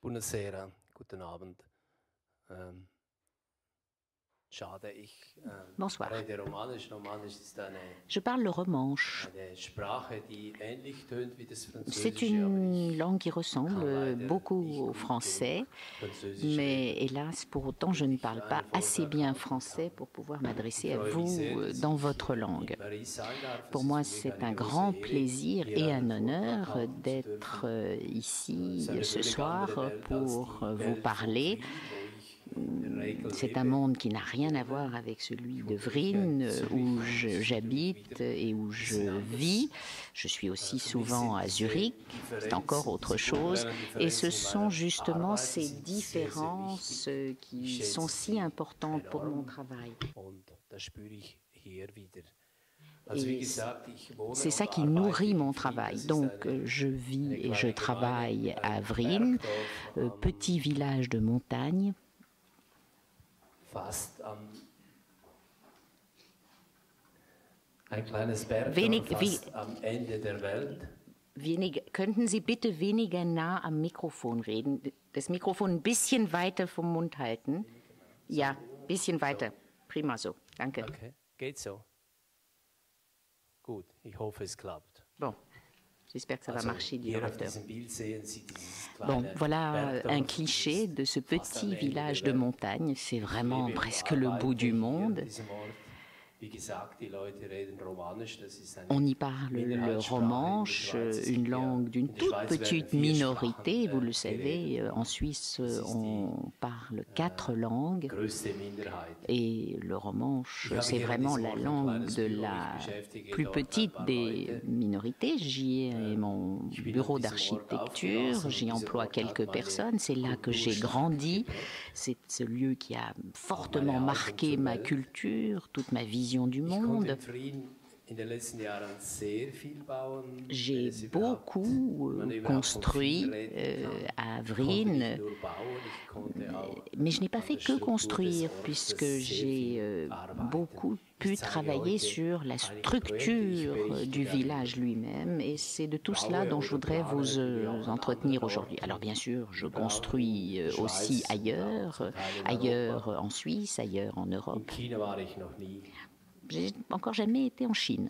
Buonasera, guten Abend. Schade, ich Bonsoir. rede Romanisch. Romanisch ist Je parle le romanche. eine Sprache, die ähnlich tönt wie das C'est Französische. une langue qui ressemble beaucoup au français, mais hélas, pour autant, je ne parle pas assez bien français pour pouvoir m'adresser à vous dans votre langue. Pour moi, c'est un grand plaisir et un honneur d'être ici ce soir pour vous parler. C'est un monde qui n'a rien à voir avec celui de Vrine, où j'habite et où je vis. Je suis aussi souvent à Zurich, c'est encore autre chose. Et ce sont justement ces différences qui sont si importantes pour mon travail. Et c'est ça qui nourrit mon travail. Donc je vis et je travaille à Vrine, petit village de montagne. Ein kleines Bergdorf fast am Ende der Welt. Könnten Sie bitte weniger nah am Mikrofon reden? Das Mikrofon ein bisschen weiter vom Mund halten. Ja, ein bisschen weiter. Prima so. Danke. Okay, geht so. Gut, ich hoffe, es klappt. Bon. J'espère que ça va marcher du orateur. Bon, voilà un cliché de ce petit village de montagne. C'est vraiment presque le bout du monde. On y parle le romanche, une langue d'une toute petite minorité. Vous le savez, en Suisse, on parle 4 langues. Et le romanche, c'est vraiment la langue de la plus petite des minorités. J'y ai mon bureau d'architecture, j'y emploie quelques personnes. C'est là que j'ai grandi. C'est ce lieu qui a fortement marqué ma culture, toute ma vision du monde. J'ai beaucoup construit à Vrine, mais je n'ai pas fait que construire, puisque j'ai beaucoup pu travailler sur la structure du village lui-même, et c'est de tout cela dont je voudrais vous entretenir aujourd'hui. Alors bien sûr, je construis aussi ailleurs en Suisse, ailleurs en Europe. J'ai encore jamais été en Chine.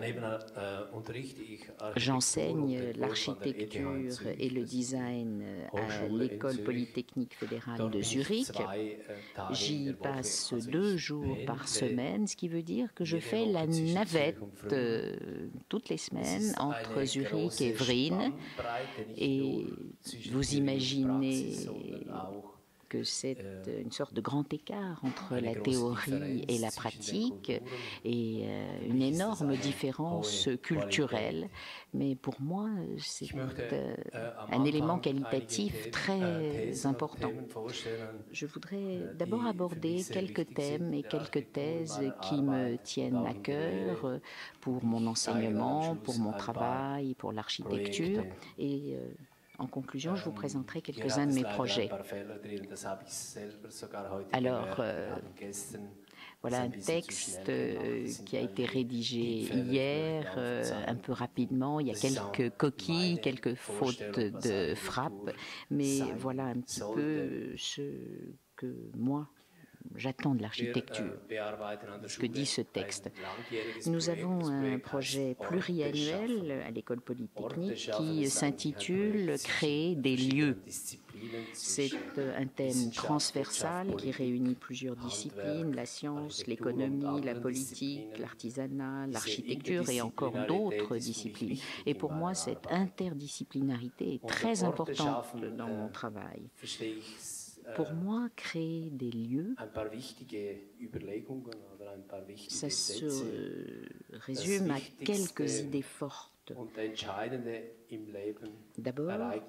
J'enseigne l'architecture et le design à l'École polytechnique fédérale de Zurich. J'y passe 2 jours par semaine, ce qui veut dire que je fais la navette toutes les semaines entre Zurich et Vrine. Et vous imaginez que c'est une sorte de grand écart entre la théorie et la pratique et une énorme différence culturelle. Mais pour moi, c'est un élément qualitatif très important. Je voudrais d'abord aborder quelques thèmes et quelques thèses qui me tiennent à cœur pour mon enseignement, pour mon travail, pour l'architecture. Et en conclusion, je vous présenterai quelques-uns de mes projets. Alors, voilà un texte qui a été rédigé hier, un peu rapidement. Il y a quelques coquilles, quelques fautes de frappe, mais voilà un petit peu ce que moi, j'attends de l'architecture, ce que dit ce texte. Nous avons un projet pluriannuel à l'École polytechnique qui s'intitule « Créer des lieux ». C'est un thème transversal qui réunit plusieurs disciplines, la science, l'économie, la politique, l'artisanat, l'architecture et encore d'autres disciplines. Et pour moi, cette interdisciplinarité est très importante dans mon travail. Pour moi, créer des lieux, ça se résume à quelques idées fortes. D'abord,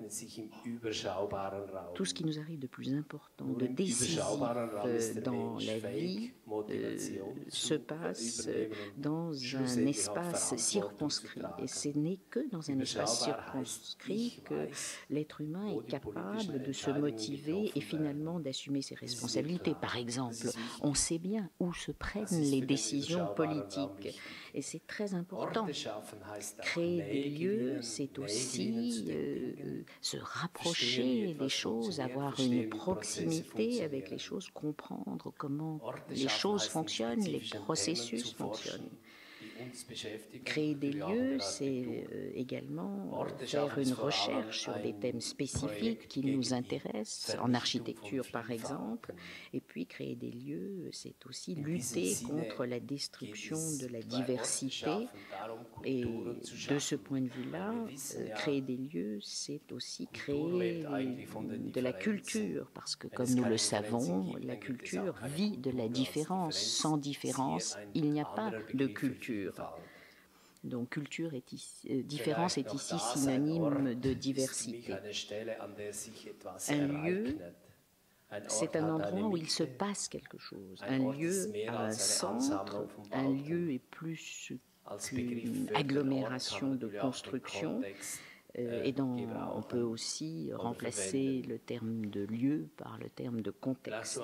tout ce qui nous arrive de plus important, de décisif dans la vie, se passe dans un espace circonscrit. Et ce n'est que dans un espace circonscrit que l'être humain est capable de se motiver et finalement d'assumer ses responsabilités. Par exemple, on sait bien où se prennent les décisions politiques. Et c'est très important. Créer des lieux, c'est aussi se rapprocher des choses, avoir une proximité avec les choses, comprendre comment les choses fonctionnent, les processus fonctionnent. Créer des lieux, c'est également faire une recherche sur des thèmes spécifiques qui nous intéressent, en architecture par exemple, et puis créer des lieux, c'est aussi lutter contre la destruction de la diversité, et de ce point de vue-là, créer des lieux, c'est aussi créer de la culture, parce que comme nous le savons, la culture vit de la différence. Sans différence, il n'y a pas de culture. Donc différence est ici synonyme de diversité. Un lieu, c'est un endroit où il se passe quelque chose. Un lieu a un centre, un lieu est plus qu'une agglomération de construction. Et on peut aussi remplacer le terme de lieu par le terme de contexte.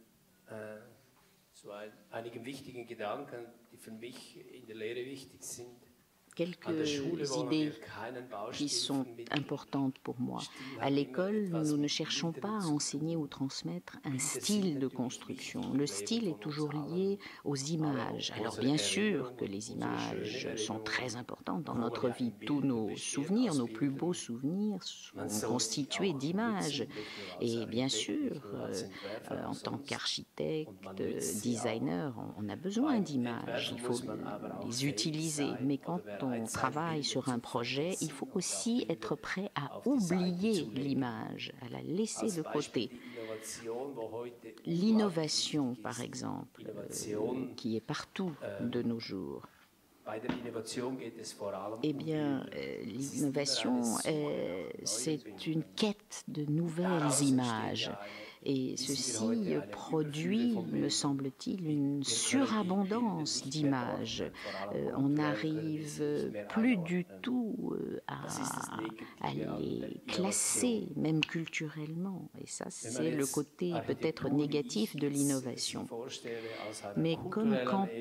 Quelques idées qui sont importantes pour moi. À l'école, nous ne cherchons pas à enseigner ou transmettre un style de construction. Le style est toujours lié aux images. Alors bien sûr que les images sont très importantes dans notre vie. Tous nos souvenirs, nos plus beaux souvenirs sont constitués d'images. Et bien sûr, en tant qu'architecte, designer, on a besoin d'images. Il faut les utiliser. Mais quand on travaille sur un projet, il faut aussi être prêt à oublier l'image, à la laisser de côté. L'innovation, par exemple, qui est partout de nos jours. Eh bien, l'innovation, c'est une quête de nouvelles images. Et ceci produit, me semble-t-il, une surabondance d'images. On n'arrive plus du tout à les classer, même culturellement. Et ça, c'est le côté peut-être négatif de l'innovation. Mais comme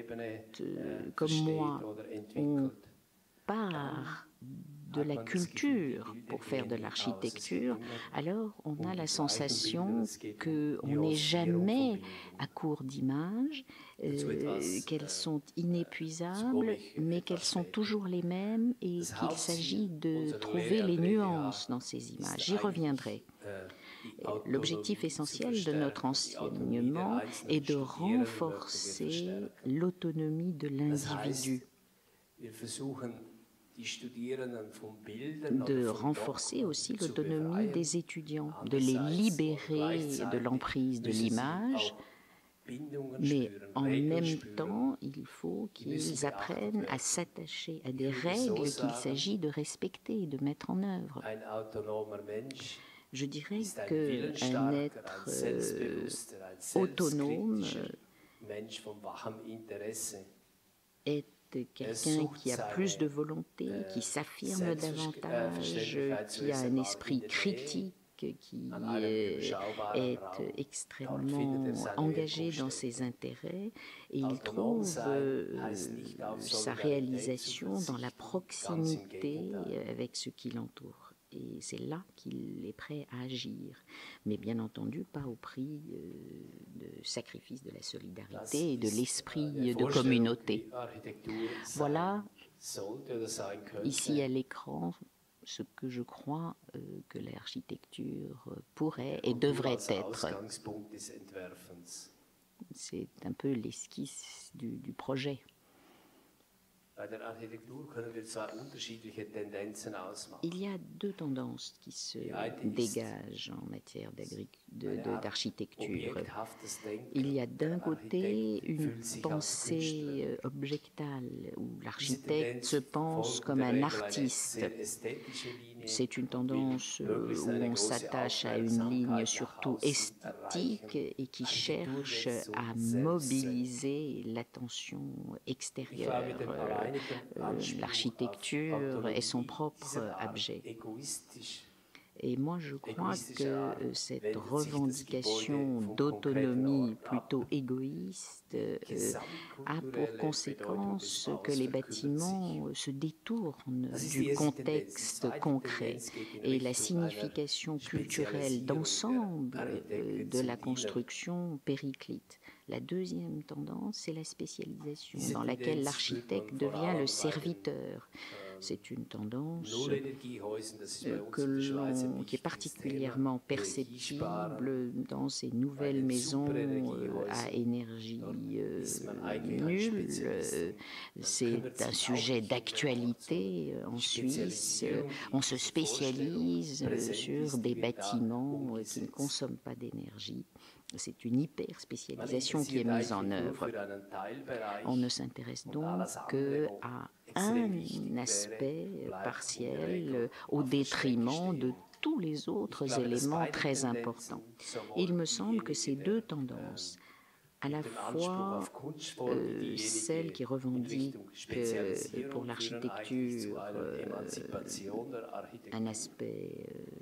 moi, on part de la culture pour faire de l'architecture, alors on a la sensation qu'on n'est jamais à court d'images, qu'elles sont inépuisables, mais qu'elles sont toujours les mêmes et qu'il s'agit de trouver les nuances dans ces images. J'y reviendrai. L'objectif essentiel de notre enseignement est de renforcer l'autonomie de l'individu, de renforcer aussi l'autonomie des étudiants, de les libérer de l'emprise de l'image, mais en même temps, il faut qu'ils apprennent à s'attacher à des règles qu'il s'agit de respecter et de mettre en œuvre. Je dirais qu'un être autonome est quelqu'un qui a plus de volonté, qui s'affirme davantage, qui a un esprit critique, qui est extrêmement engagé dans ses intérêts, et il trouve sa réalisation dans la proximité avec ce qui l'entoure. Et c'est là qu'il est prêt à agir, mais bien entendu pas au prix de sacrifice de la solidarité et de l'esprit de communauté. Voilà, ici à l'écran, ce que je crois que l'architecture pourrait et devrait être. C'est un peu l'esquisse du projet. Il y a deux tendances qui se dégagent en matière d'architecture. Il y a d'un côté une pensée objectale, où l'architecte se pense comme un artiste. C'est une tendance où on s'attache à une ligne surtout esthétique et qui cherche à mobiliser l'attention extérieure. L'architecture est son propre objet. Et moi, je crois que cette revendication d'autonomie plutôt égoïste a pour conséquence que les bâtiments se détournent du contexte concret et la signification culturelle d'ensemble de la construction périclite. La deuxième tendance, c'est la spécialisation, dans laquelle l'architecte devient le serviteur. C'est une tendance qui est particulièrement perceptible dans ces nouvelles maisons à énergie nulle. C'est un sujet d'actualité en Suisse. On se spécialise sur des bâtiments qui ne consomment pas d'énergie. C'est une hyper-spécialisation qui est mise en œuvre. On ne s'intéresse donc qu'à un aspect partiel au détriment de tous les autres éléments très importants. Il me semble que ces deux tendances, à la fois celle qui revendique pour l'architecture un aspect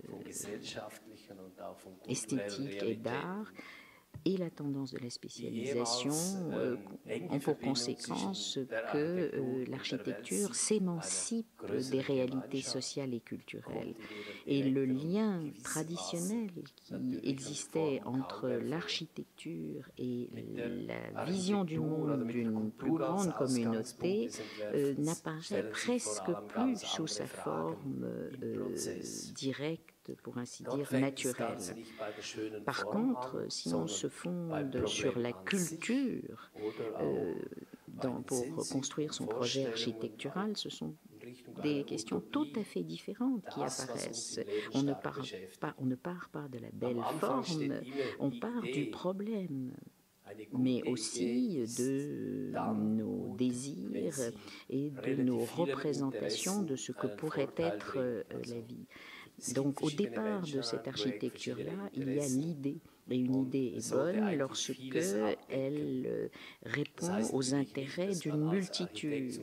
esthétique et d'art, et la tendance de la spécialisation ont pour conséquence que l'architecture s'émancipe des réalités sociales et culturelles. Et le lien traditionnel qui existait entre l'architecture et la vision du monde d'une plus grande communauté n'apparaît presque plus sous sa forme directe, pour ainsi dire, naturelle. Par contre, si on se fonde sur la culture pour construire son projet architectural, ce sont des questions tout à fait différentes qui apparaissent. On ne part pas de la belle forme, on part du problème, mais aussi de nos désirs et de nos représentations de ce que pourrait être la vie. Donc, au départ de cette architecture-là, il y a l'idée. Et une idée est bonne lorsqu'elle répond aux intérêts d'une multitude.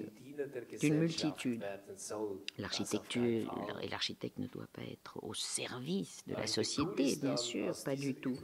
L'architecture et l'architecte ne doit pas être au service de la société, bien sûr, pas du tout.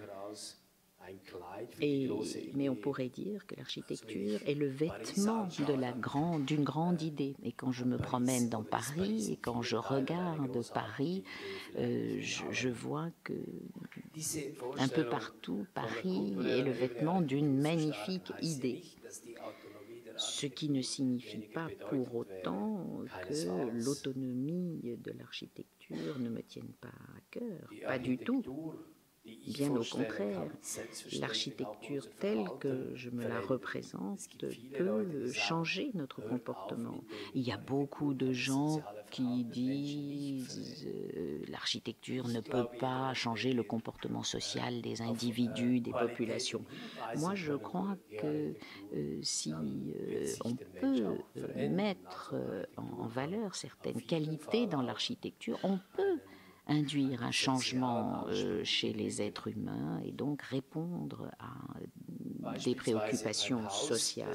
Mais on pourrait dire que l'architecture est le vêtement d'une grande idée. Et quand je me promène dans Paris et quand je regarde Paris, je vois que un peu partout, Paris est le vêtement d'une magnifique idée. Ce qui ne signifie pas pour autant que l'autonomie de l'architecture ne me tienne pas à cœur, pas du tout. Bien au contraire, l'architecture telle que je me la représente peut changer notre comportement. Il y a beaucoup de gens qui disent l'architecture ne peut pas changer le comportement social des individus, des populations. Moi, je crois que si on peut mettre en valeur certaines qualités dans l'architecture, on peut induire un changement chez les êtres humains et donc répondre à des préoccupations sociales.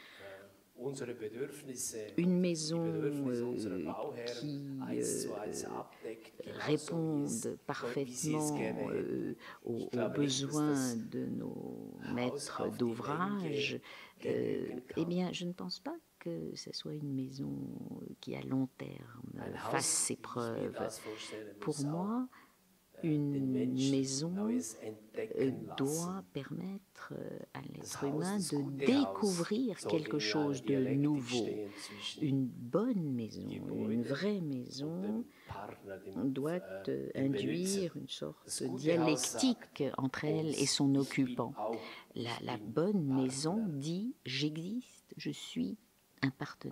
Une maison qui réponde parfaitement aux besoins de nos maîtres d'ouvrage, eh bien, je ne pense pas que ce soit une maison qui, à long terme, fasse ses preuves. Pour moi, une maison doit permettre à l'être humain de découvrir quelque chose de nouveau. Une bonne maison, une vraie maison, doit induire une sorte de dialectique entre elle et son occupant. La bonne maison dit « j'existe, je suis un partenaire ».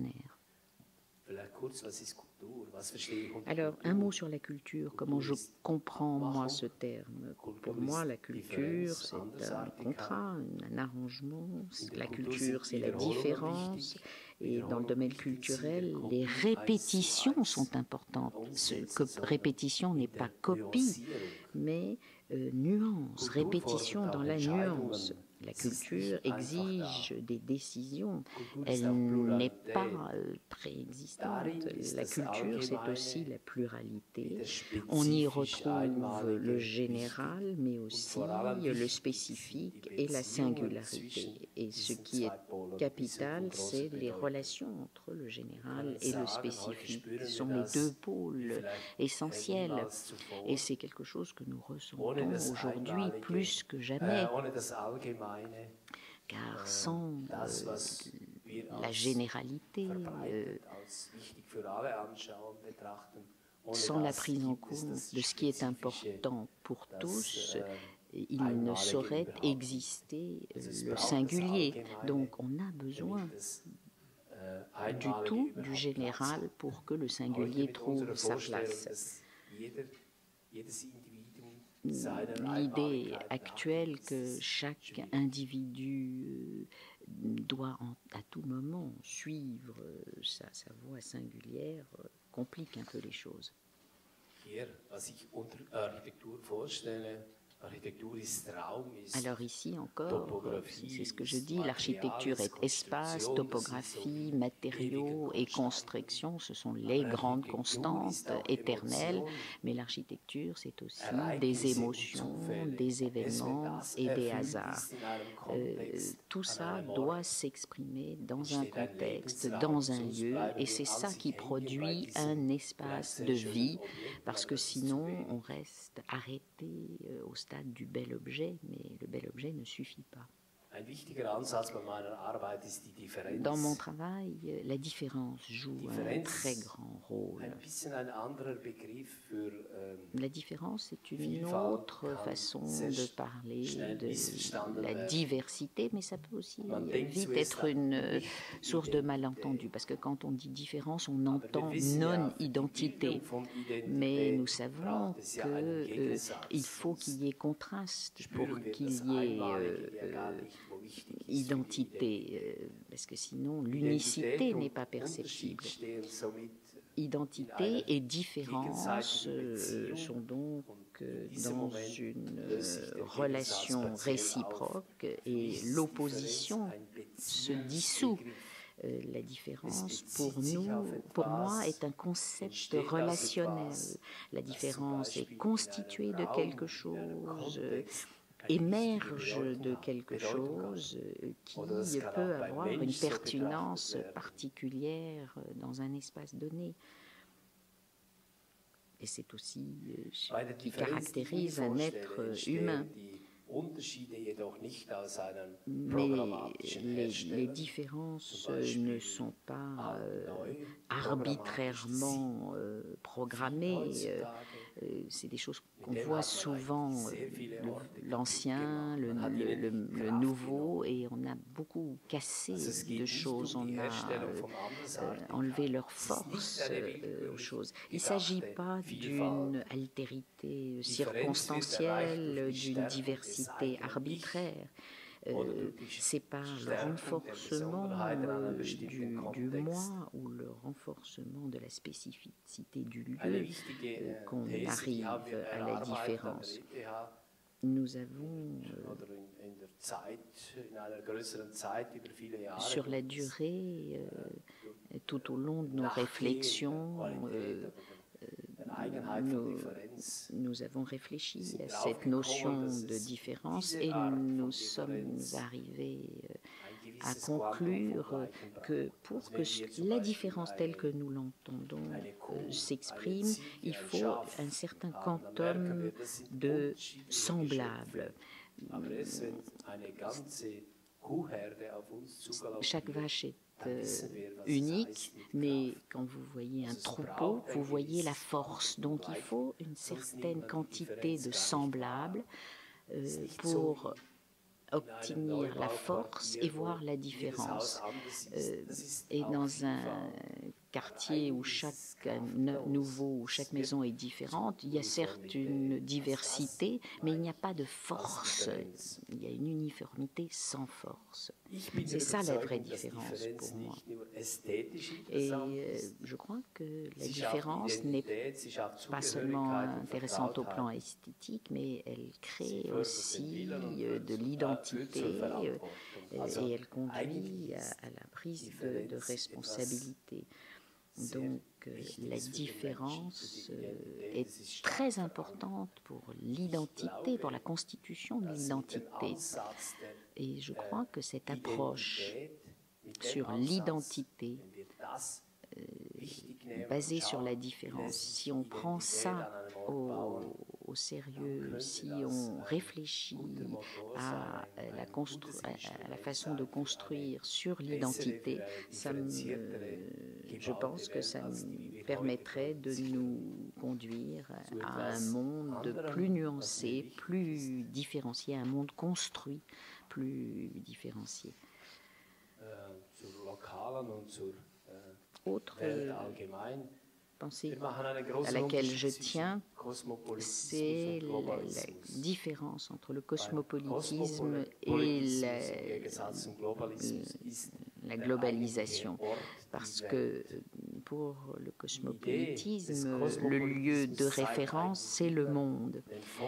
Alors, un mot sur la culture, comment je comprends, moi, ce terme. Pour moi, la culture, c'est un contrat, un arrangement. La culture, c'est la différence. Et dans le domaine culturel, les répétitions sont importantes. Répétition n'est pas copie, mais nuance, répétition dans la nuance. La culture exige des décisions, elle n'est pas préexistante. La culture, c'est aussi la pluralité. On y retrouve le général, mais aussi le spécifique et la singularité. Et ce qui est capital, c'est les relations entre le général et le spécifique. Ce sont les deux pôles essentiels. Et c'est quelque chose que nous ressentons aujourd'hui plus que jamais. Car sans la généralité, sans la prise en compte de ce qui est important pour tous, il ne saurait exister le singulier. Donc on a besoin du tout, du général, pour que le singulier trouve sa place. L'idée actuelle que chaque individu doit à tout moment suivre sa voie singulière complique un peu les choses. Alors ici encore, c'est ce que je dis, l'architecture est espace, topographie, matériaux et construction, ce sont les grandes constantes éternelles, mais l'architecture c'est aussi des émotions, des événements et des hasards. Tout ça doit s'exprimer dans un contexte, dans un lieu, et c'est ça qui produit un espace de vie, parce que sinon on reste arrêté au stade du bel objet, mais le bel objet ne suffit pas. Dans mon travail, la différence joue un très grand rôle. La différence est une autre façon de parler de la diversité, mais ça peut aussi vite être une source de malentendu, parce que quand on dit différence, on entend non-identité. Mais nous savons qu'il faut qu'il y ait contraste pour qu'il y ait identité, parce que sinon l'unicité n'est pas perceptible. Identité et différence sont donc dans une relation réciproque et l'opposition se dissout. La différence, pour moi, est un concept relationnel. La différence est constituée de quelque chose, émerge de quelque chose qui peut avoir une pertinence particulière dans un espace donné. Et c'est aussi ce qui caractérise un être humain. Mais les différences ne sont pas arbitrairement programmées. C'est des choses qu'on voit souvent, l'ancien, le nouveau, et on a beaucoup cassé de choses, on a enlevé leur force aux choses. Il ne s'agit pas d'une altérité circonstancielle, d'une diversité arbitraire. C'est pas le renforcement du moi ou le renforcement de la spécificité du lieu qu'on arrive à la différence. Nous avons sur la durée, tout au long de nos réflexions, nous avons réfléchi à cette notion de différence et nous sommes arrivés à conclure que pour que la différence telle que nous l'entendons s'exprime, il faut un certain quantum de semblables. Chaque vache est unique, mais quand vous voyez un troupeau, vous voyez la force. Donc il faut une certaine quantité de semblables pour obtenir la force et voir la différence. Et dans un quartier où chaque nouveau, chaque maison est différente. Il y a certes une diversité, mais il n'y a pas de force. Il y a une uniformité sans force. C'est ça la vraie différence pour moi. Et je crois que la différence n'est pas seulement intéressante au plan esthétique, mais elle crée aussi de l'identité et elle conduit à la prise de responsabilité. Donc la différence est très importante pour l'identité, pour la constitution de l'identité. Et je crois que cette approche sur l'identité basée sur la différence, si on prend ça au sérieux, si on réfléchit à la façon de construire sur l'identité, je pense que ça nous permettrait de nous conduire à un monde plus nuancé, plus différencié, un monde construit, plus différencié. Autre pensée à laquelle je tiens, c'est la différence entre le cosmopolitisme et la globalisation. Parce que pour le cosmopolitisme, le lieu de référence, c'est le monde.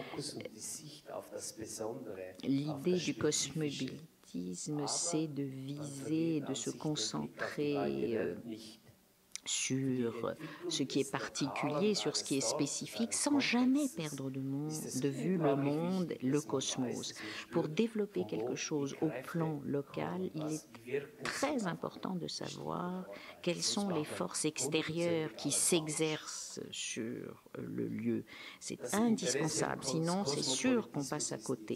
L'idée du cosmopolitisme, c'est de viser, de se concentrer sur ce qui est particulier, sur ce qui est spécifique, sans jamais perdre de vue le monde, le cosmos. Pour développer quelque chose au plan local, il est très important de savoir quelles sont les forces extérieures qui s'exercent sur le lieu. C'est indispensable, sinon c'est sûr qu'on passe à côté.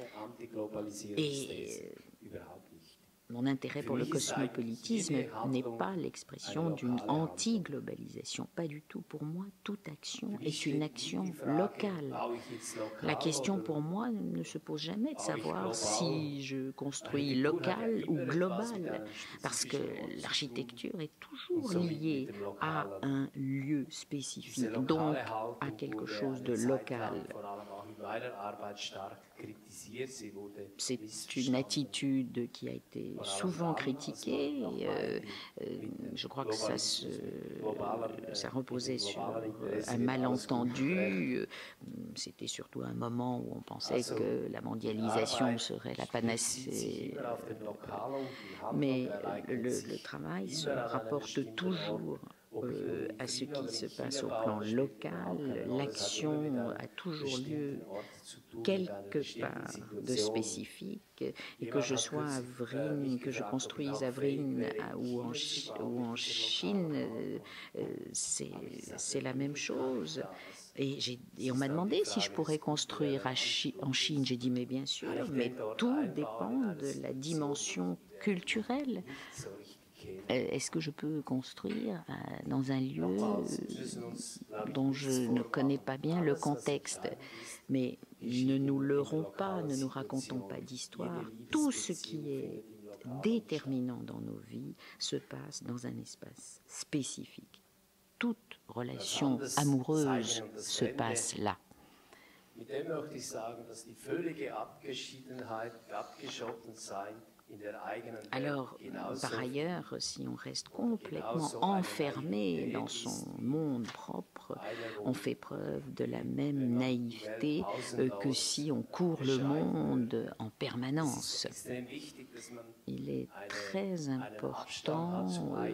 Et mon intérêt pour le cosmopolitisme n'est pas l'expression d'une anti-globalisation, pas du tout. Pour moi, toute action est une action locale. La question pour moi ne se pose jamais de savoir si je construis local ou global, parce que l'architecture est toujours liée à un lieu spécifique, donc à quelque chose de local. C'est une attitude qui a été souvent critiquée. Je crois que ça reposait sur un malentendu. C'était surtout un moment où on pensait que la mondialisation serait la panacée. Mais le travail se rapporte toujours à ce qui se passe au plan local. L'action a toujours lieu quelque part de spécifique, et que je sois à Vrine, que je construise à Vrine ou en Chine, c'est la même chose. Et on m'a demandé si je pourrais construire en Chine. J'ai dit mais bien sûr, mais tout dépend de la dimension culturelle. Est-ce que je peux construire dans un lieu dont je ne connais pas bien le contexte? Mais ne nous leurrons pas, ne nous racontons pas d'histoire. Tout ce qui est déterminant dans nos vies se passe dans un espace spécifique. Toute relation amoureuse se passe là. Alors, par ailleurs, si on reste complètement enfermé dans son monde propre, on fait preuve de la même naïveté que si on court le monde en permanence. Il est très important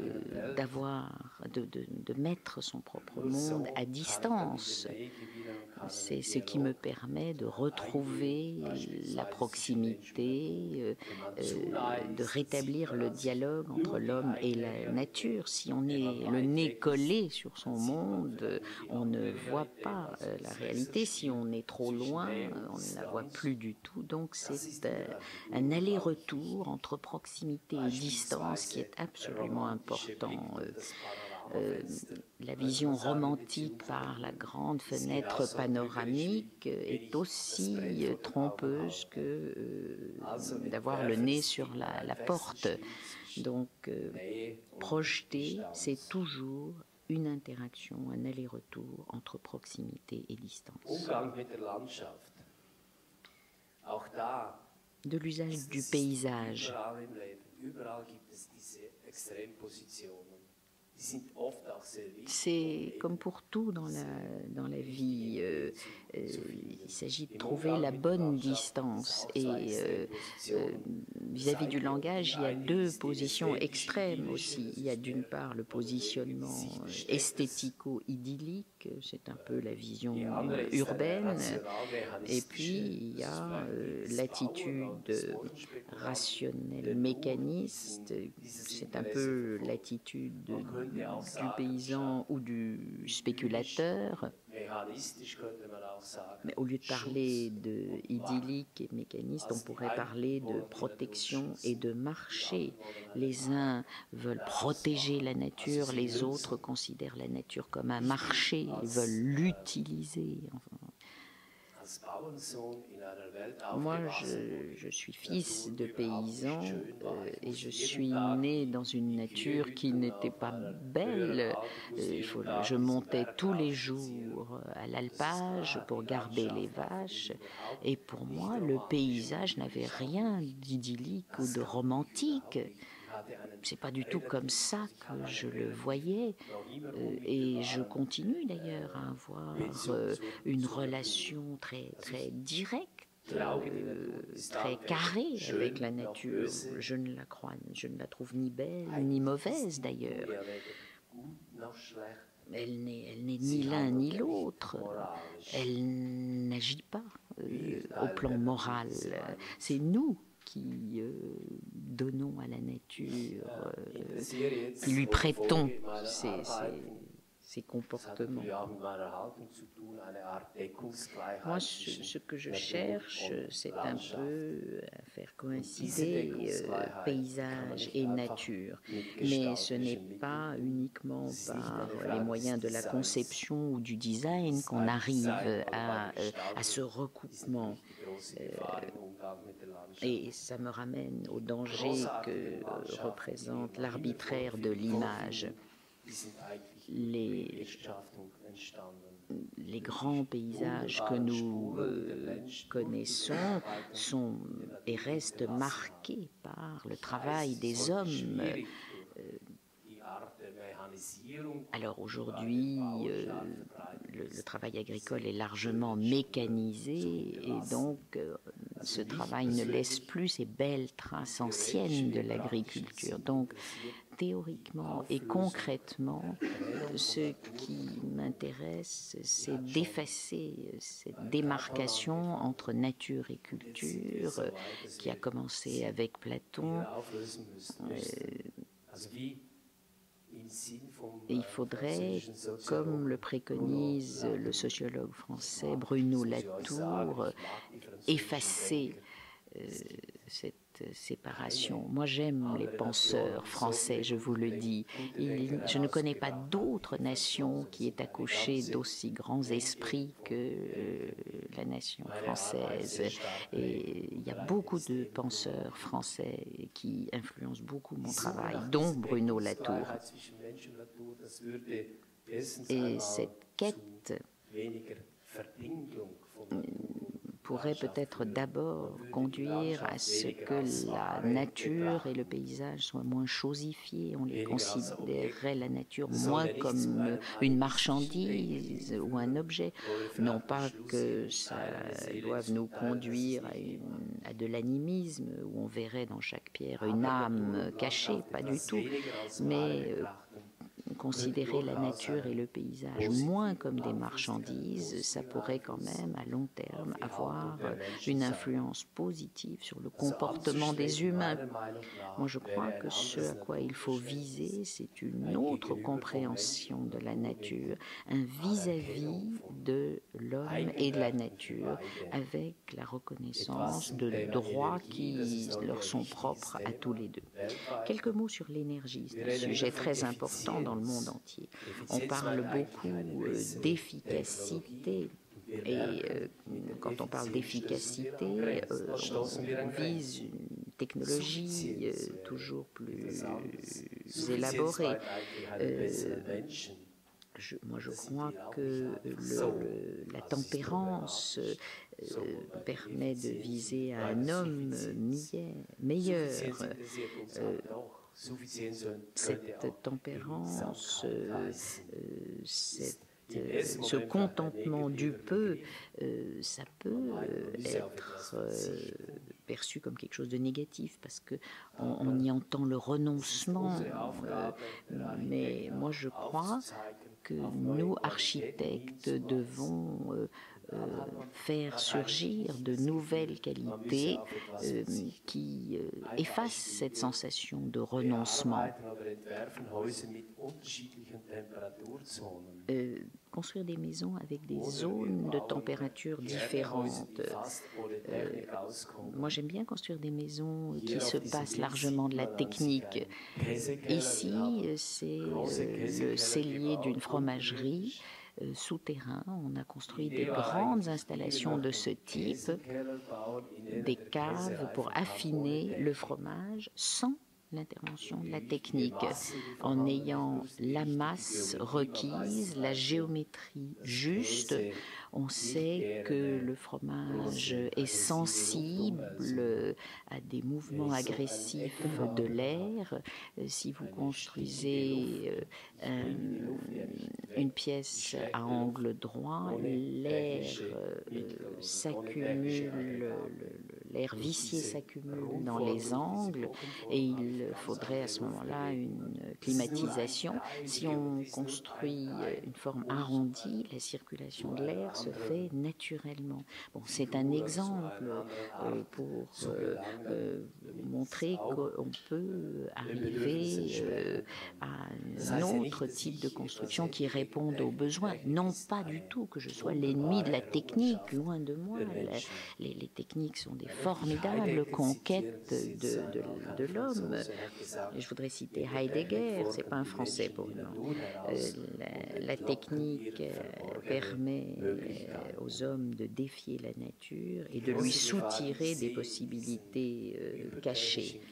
de mettre son propre monde à distance. C'est ce qui me permet de retrouver la proximité, de rétablir le dialogue entre l'homme et la nature. Si on est le nez collé sur son monde, on ne voit pas la réalité. Si on est trop loin, on ne la voit plus du tout. Donc c'est un aller-retour entre proximité et distance qui est absolument important. La vision romantique par la grande fenêtre panoramique est aussi trompeuse que d'avoir le nez sur la porte. Donc, projeter, c'est toujours une interaction, un aller-retour entre proximité et distance. De l'usage du paysage. C'est comme pour tout dans la vie, il s'agit de trouver la bonne distance. Et vis-à-vis du langage, il y a deux positions extrêmes aussi. Il y a d'une part le positionnement esthético-idyllique, c'est un peu la vision urbaine, et puis il y a l'attitude rationnelle mécaniste, c'est un peu l'attitude du paysan ou du spéculateur. Mais au lieu de parler de idyllique et mécaniste, on pourrait parler de protection et de marché. Les uns veulent protéger la nature, les autres considèrent la nature comme un marché, ils veulent l'utiliser. Moi, je suis fils de paysan et je suis né dans une nature qui n'était pas belle. Je montais tous les jours à l'alpage pour garder les vaches. Et pour moi, le paysage n'avait rien d'idyllique ou de romantique. C'est pas du tout comme ça que je le voyais, et je continue d'ailleurs à avoir une relation très directe, très carrée avec la nature. Je ne la trouve ni belle ni mauvaise d'ailleurs. Elle n'est ni l'un ni l'autre. Elle n'agit pas au plan moral. C'est nous qui donnons à la nature, qui lui prêtons ces comportements. Moi, ce que je cherche, c'est un peu à faire coïncider paysage et nature. Mais ce n'est pas uniquement par les moyens de la conception ou du design qu'on arrive à ce recoupement. Et ça me ramène au danger que représente l'arbitraire de l'image. Les grands paysages que nous connaissons sont et restent marqués par le travail des hommes. Alors aujourd'hui, le travail agricole est largement mécanisé et donc ce travail ne laisse plus ces belles traces anciennes de l'agriculture. Donc théoriquement et concrètement, ce qui m'intéresse, c'est d'effacer cette démarcation entre nature et culture qui a commencé avec Platon. Et il faudrait, comme le préconise le sociologue français Bruno Latour, effacer cette séparation. Moi, j'aime les penseurs français, je vous le dis. Je ne connais pas d'autre nation qui ait accouché d'aussi grands esprits que la nation française. Et il y a beaucoup de penseurs français qui influencent beaucoup mon travail, dont Bruno Latour. Et cette quête pourrait peut-être d'abord conduire à ce que la nature et le paysage soient moins chosifiés. On les considérerait la nature moins comme une marchandise ou un objet. Non pas que ça doive nous conduire à de l'animisme, où on verrait dans chaque pierre une âme cachée, pas du tout. Mais considérer la nature et le paysage moins comme des marchandises, ça pourrait quand même à long terme avoir une influence positive sur le comportement des humains. Moi, je crois que ce à quoi il faut viser, c'est une autre compréhension de la nature, un vis-à-vis de l'homme et de la nature, avec la reconnaissance de droits qui leur sont propres à tous les deux. Quelques mots sur l'énergie, c'est un sujet très important dans le monde entier. On parle beaucoup d'efficacité. Et quand on parle d'efficacité, on vise une technologie toujours plus élaborée. Moi, je crois que la tempérance permet de viser à un homme meilleur. Cette tempérance, ce contentement du peu, ça peut être perçu comme quelque chose de négatif parce qu'on y entend le renoncement. Mais moi, je crois que nous, architectes, devons faire surgir de nouvelles qualités qui effacent cette sensation de renoncement. Construire des maisons avec des zones de température différentes. Moi, j'aime bien construire des maisons qui se passent largement de la technique. Ici, c'est le cellier d'une fromagerie souterrain. On a construit des grandes installations de ce type, des caves pour affiner le fromage sans l'intervention de la technique, en ayant la masse requise, la géométrie juste. On sait que le fromage est sensible à des mouvements agressifs de l'air. Si vous construisez une pièce à angle droit, l'air s'accumule, l'air vicié s'accumule dans les angles et il faudrait à ce moment-là une climatisation. Si on construit une forme arrondie, la circulation de l'air se fait naturellement. Bon, c'est un exemple pour montrer qu'on peut arriver à un autre type de construction qui réponde aux besoins. Non pas du tout que je sois l'ennemi de la technique, loin de moi. Les techniques sont des formidables conquêtes de l'homme. Je voudrais citer Heidegger, c'est pas un français pour nous. La technique permet aux hommes de défier la nature et de lui soutirer des possibilités cachées.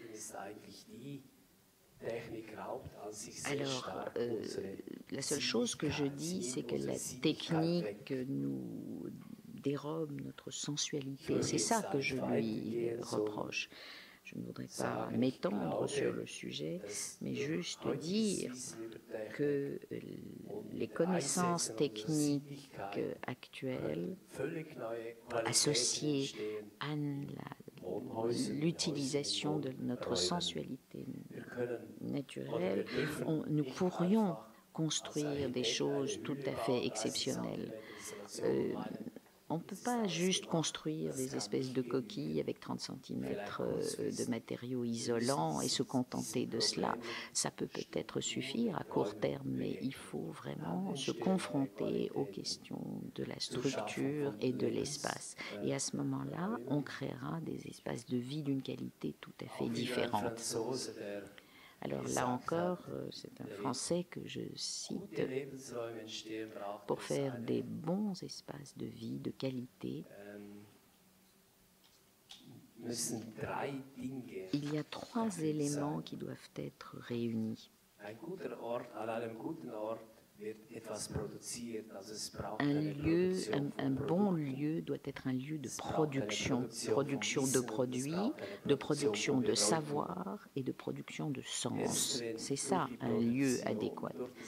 Alors, la seule chose que je dis, c'est que la technique nous dérobe notre sensualité. C'est ça que je lui reproche. Je ne voudrais pas m'étendre sur le sujet, mais juste dire que les connaissances techniques actuelles, associées à l'utilisation de notre sensualité naturelle, nous pourrions construire des choses tout à fait exceptionnelles. On ne peut pas juste construire des espèces de coquilles avec 30 cm de matériaux isolants et se contenter de cela. Ça peut peut-être suffire à court terme, mais il faut vraiment se confronter aux questions de la structure et de l'espace. Et à ce moment-là, on créera des espaces de vie d'une qualité tout à fait différente. Alors là encore, c'est un Français que je cite, pour faire des bons espaces de vie de qualité. Il y a 3 éléments qui doivent être réunis. Un bon lieu doit être un lieu de production de produits, de production de savoir et de production de sens. C'est ça, un lieu adéquat.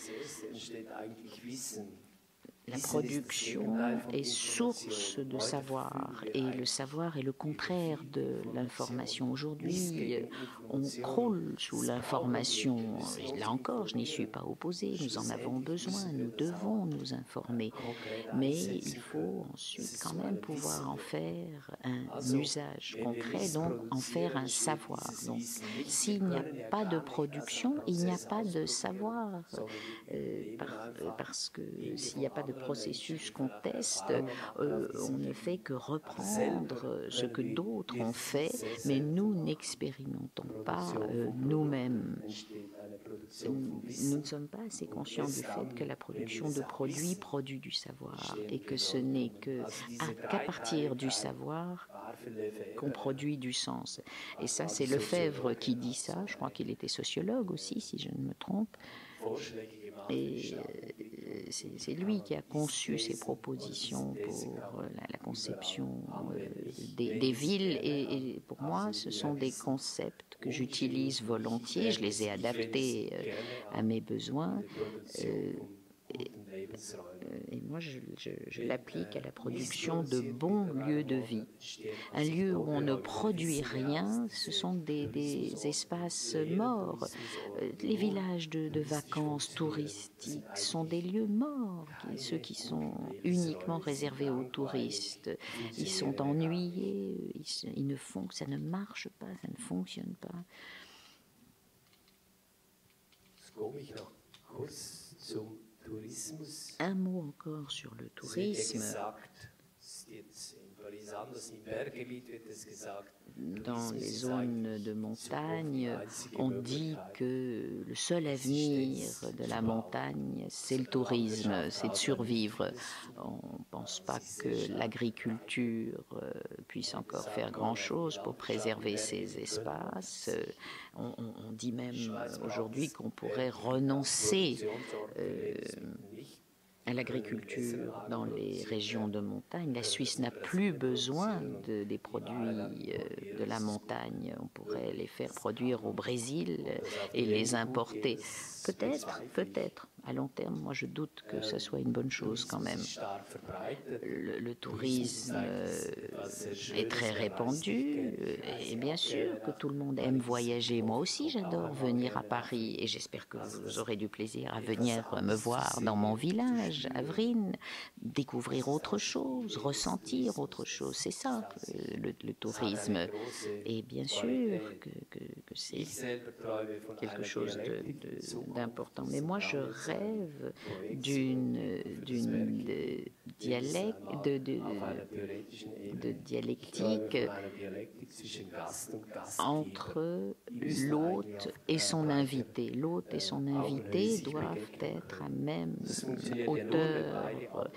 La production est source de savoir et le savoir est le contraire de l'information. Aujourd'hui, on croule sous l'information. Là encore, je n'y suis pas opposée. Nous en avons besoin. Nous devons nous informer. Mais il faut ensuite quand même pouvoir en faire un usage concret, donc en faire un savoir. Donc, s'il n'y a pas de production, il n'y a pas de savoir. Parce que s'il n'y a pas de processus qu'on teste, on ne fait que reprendre ce que d'autres ont fait, mais nous n'expérimentons pas nous-mêmes. Nous ne sommes pas assez conscients du fait que la production de produits produit du savoir et que ce n'est qu'à partir du savoir qu'on produit du sens. Et ça, c'est Lefebvre qui dit ça. Je crois qu'il était sociologue aussi, si je ne me trompe. Et c'est lui qui a conçu ces propositions pour la conception des villes. Et pour moi, ce sont des concepts que j'utilise volontiers. Je les ai adaptés à mes besoins. Et moi, je l'applique à la production de bons lieux de vie. Un lieu où on ne produit rien, ce sont des espaces morts. Les villages de vacances touristiques sont des lieux morts, ceux qui sont uniquement réservés aux touristes. Ils sont ennuyés, ça ne marche pas, ça ne fonctionne pas. Un mot encore sur le tourisme. Dans les zones de montagne, on dit que le seul avenir de la montagne, c'est le tourisme, c'est de survivre. On ne pense pas que l'agriculture puisse encore faire grand-chose pour préserver ces espaces. On dit même aujourd'hui qu'on pourrait renoncer à l'agriculture dans les régions de montagne. La Suisse n'a plus besoin des produits de la montagne. On pourrait les faire produire au Brésil et les importer. Peut-être. À long terme, moi je doute que ce soit une bonne chose quand même. Le tourisme est très répandu et bien sûr que tout le monde aime voyager. Moi aussi j'adore venir à Paris et j'espère que vous aurez du plaisir à venir me voir dans mon village, à Vrines, découvrir autre chose, ressentir autre chose. C'est ça le tourisme. Et bien sûr que c'est quelque chose d'important. Mais moi je rêve d'une dialectique entre l'hôte et son invité. L'hôte et son invité doivent être à même hauteur,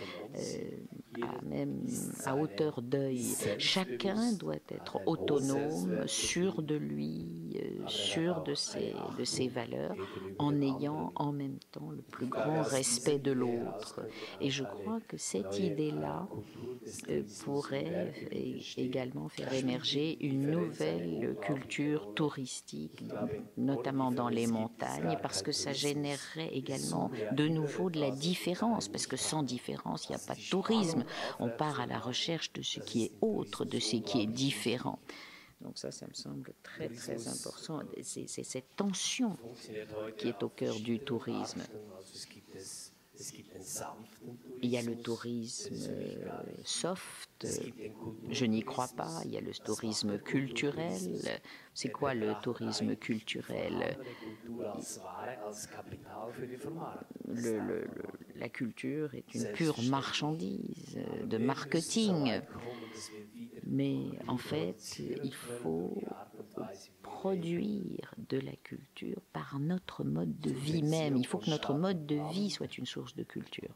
à hauteur d'œil. Chacun doit être autonome, sûr de lui, sûr de ses valeurs, en ayant en même temps le plus grand respect de l'autre. Et je crois que cette idée-là pourrait également faire émerger une nouvelle culture touristique, notamment dans les montagnes, parce que ça générerait également de nouveau de la différence, parce que sans différence, il n'y a pas de tourisme. On part à la recherche de ce qui est autre, de ce qui est différent. Donc ça me semble très, très important. C'est cette tension qui est au cœur du tourisme. Il y a le tourisme soft, je n'y crois pas. Il y a le tourisme culturel. C'est quoi le tourisme culturel? La culture est une pure marchandise de marketing. Mais en fait, il faut produire de la culture par notre mode de vie même. Il faut que notre mode de vie soit une source de culture.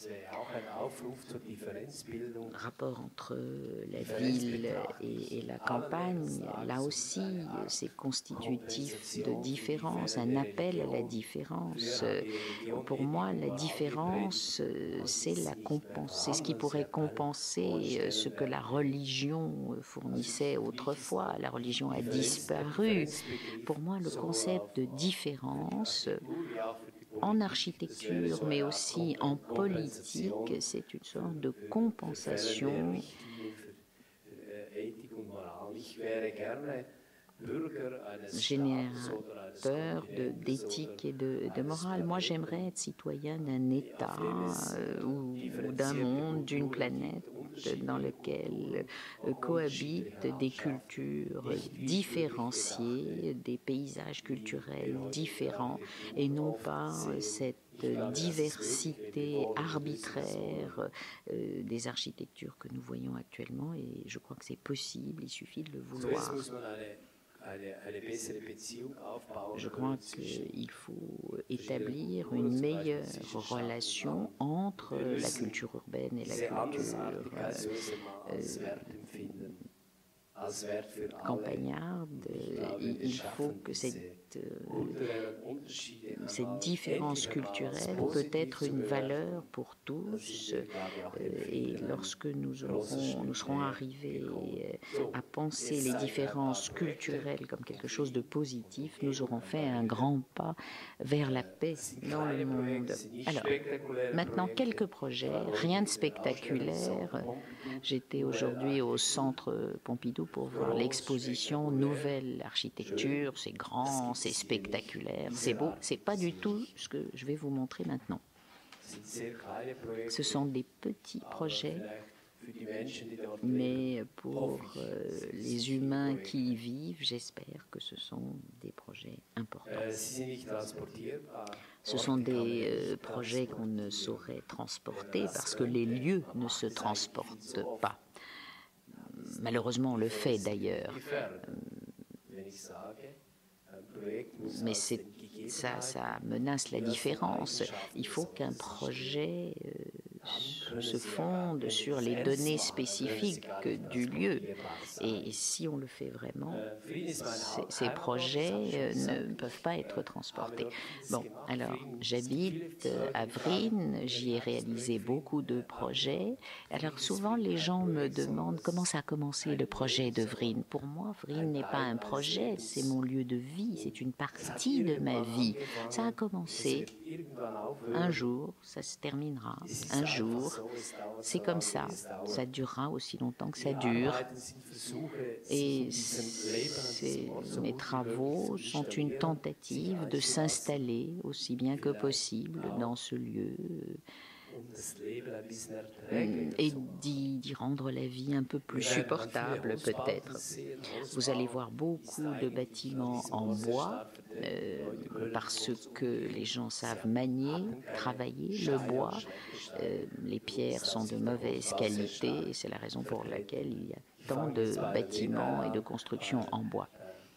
Rapport entre la ville et la campagne, là aussi, c'est constitutif de différence, un appel à la différence. Pour moi, la différence, c'est ce qui pourrait compenser ce que la religion fournissait autrefois. La religion a disparu. Pour moi, le concept de différence en architecture, mais aussi en politique, c'est une sorte de compensation générateur d'éthique et de morale. Moi, j'aimerais être citoyen d'un État ou d'un monde, d'une planète dans lequel cohabitent des cultures différenciées, des paysages culturels différents, et non pas cette diversité arbitraire des architectures que nous voyons actuellement. Et je crois que c'est possible, il suffit de le vouloir. Je crois qu'il faut établir une meilleure relation entre la culture urbaine et la culture campagnarde, il faut que cette différence culturelle peut être une valeur pour tous, et lorsque nous serons arrivés à penser les différences culturelles comme quelque chose de positif, nous aurons fait un grand pas vers la paix dans le monde. Alors, maintenant, quelques projets, rien de spectaculaire. J'étais aujourd'hui au Centre Pompidou pour voir l'exposition Nouvelle Architecture. C'est grand, c'est spectaculaire, c'est beau. C'est pas du tout ce que je vais vous montrer maintenant. Ce sont des petits projets, mais pour les humains qui y vivent, j'espère que ce sont des projets importants. Ce sont des projets qu'on ne saurait transporter parce que les lieux ne se transportent pas. Malheureusement, on le fait d'ailleurs. Mais ça menace la différence. Il faut qu'un projet se fonde sur les données spécifiques du lieu. Et si on le fait vraiment, ces projets ne peuvent pas être transportés. Bon, alors, j'habite à Vrine, j'y ai réalisé beaucoup de projets. Alors, souvent, les gens me demandent comment ça a commencé le projet de Vrine. Pour moi, Vrine n'est pas un projet, c'est mon lieu de vie, c'est une partie de ma vie. Ça a commencé un jour, ça se terminera un jour. C'est comme ça durera aussi longtemps que ça dure. Et mes travaux sont une tentative de s'installer aussi bien que possible dans ce lieu et d'y rendre la vie un peu plus supportable peut-être. Vous allez voir beaucoup de bâtiments en bois parce que les gens savent manier, travailler le bois. Les pierres sont de mauvaise qualité et c'est la raison pour laquelle il y a tant de bâtiments et de constructions en bois.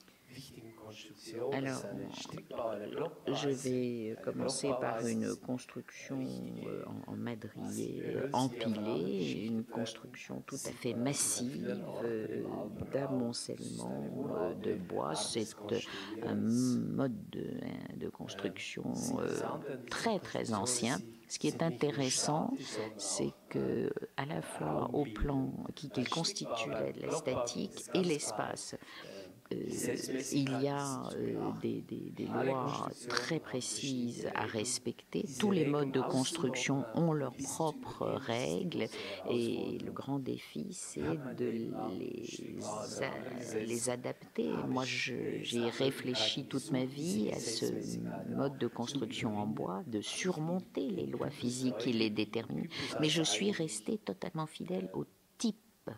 Alors, je vais commencer par une construction en madrier empilé, une construction tout à fait massive d'amoncellement de bois. C'est un mode de construction très très ancien. Ce qui est intéressant, c'est que à la fois au plan qu'il constitue la statique et l'espace, il y a des lois très précises à respecter. Tous les modes de construction ont leurs propres règles et le grand défi, c'est de les adapter. Moi, j'ai réfléchi toute ma vie à ce mode de construction en bois, de surmonter les lois physiques qui les déterminent, mais je suis restée totalement fidèle au type.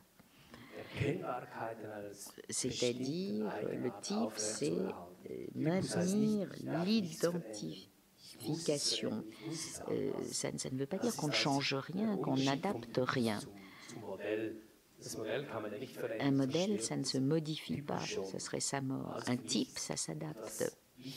C'est-à-dire, le type, c'est maintenir l'identification. Ça ne veut pas dire qu'on ne change rien, qu'on n'adapte rien. Un modèle, ça ne se modifie pas, ça serait sa mort. Un type, ça s'adapte.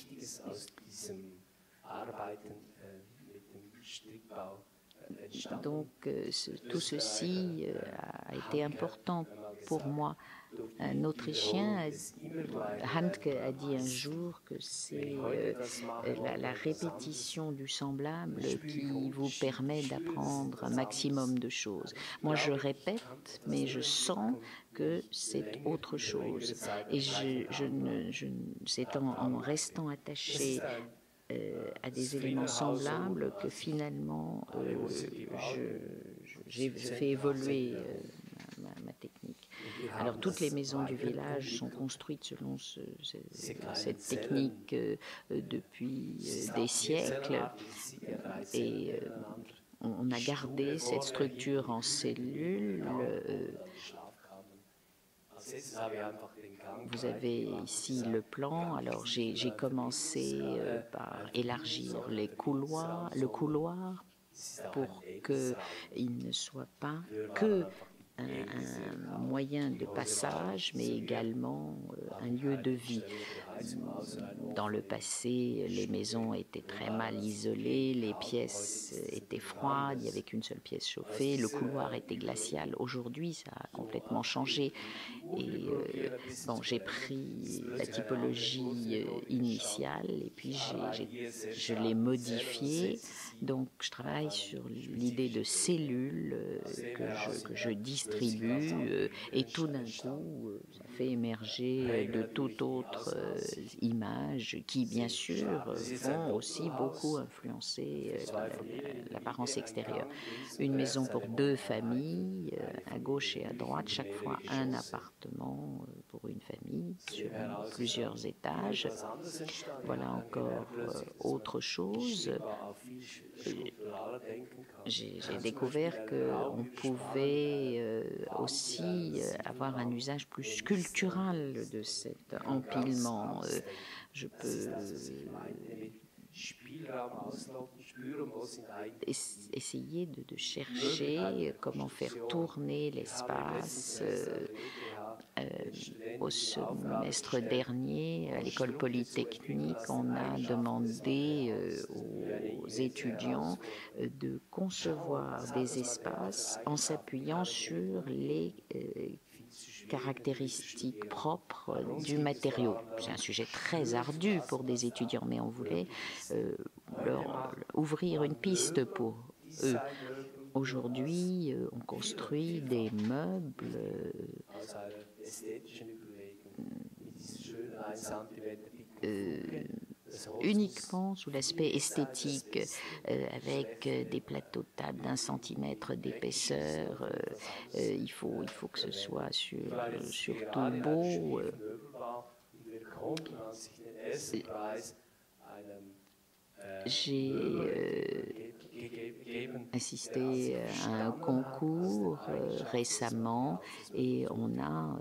Donc, tout ceci a été important pour moi. Un Autrichien, Handke, a dit un jour que c'est la répétition du semblable qui vous permet d'apprendre un maximum de choses. Moi, je répète, mais je sens que c'est autre chose. Et c'est en restant attaché à des éléments semblables que finalement j'ai fait évoluer ma technique. Alors toutes les maisons du village sont construites selon cette technique depuis des siècles et on a gardé cette structure en cellules. Vous avez ici le plan. Alors j'ai commencé par élargir le couloir pour qu'il ne soit pas que un moyen de passage, mais également un lieu de vie. Dans le passé, les maisons étaient très mal isolées, les pièces étaient froides, il n'y avait qu'une seule pièce chauffée, le couloir était glacial. Aujourd'hui, ça a complètement changé. Et bon, j'ai pris la typologie initiale et puis je l'ai modifiée. Donc, je travaille sur l'idée de cellules que je distribue et tout d'un coup, ça fait émerger de toute autre images qui, bien sûr, vont aussi beaucoup influencer l'apparence extérieure. Une maison pour 2 familles, à gauche et à droite, chaque fois un appartement pour une famille sur plusieurs étages. Voilà encore autre chose. J'ai découvert qu'on pouvait aussi avoir un usage plus sculptural de cet empilement. Je peux essayer de chercher comment faire tourner l'espace. Au semestre dernier, à l'école polytechnique, on a demandé aux étudiants de concevoir des espaces en s'appuyant sur les caractéristiques propres du matériau. C'est un sujet très ardu pour des étudiants, mais on voulait leur ouvrir une piste pour eux. Aujourd'hui, on construit des meubles uniquement sous l'aspect esthétique, avec des plateaux de table d'1 centimètre d'épaisseur. Il faut que ce soit surtout beau. J'ai assisté à un concours récemment et on a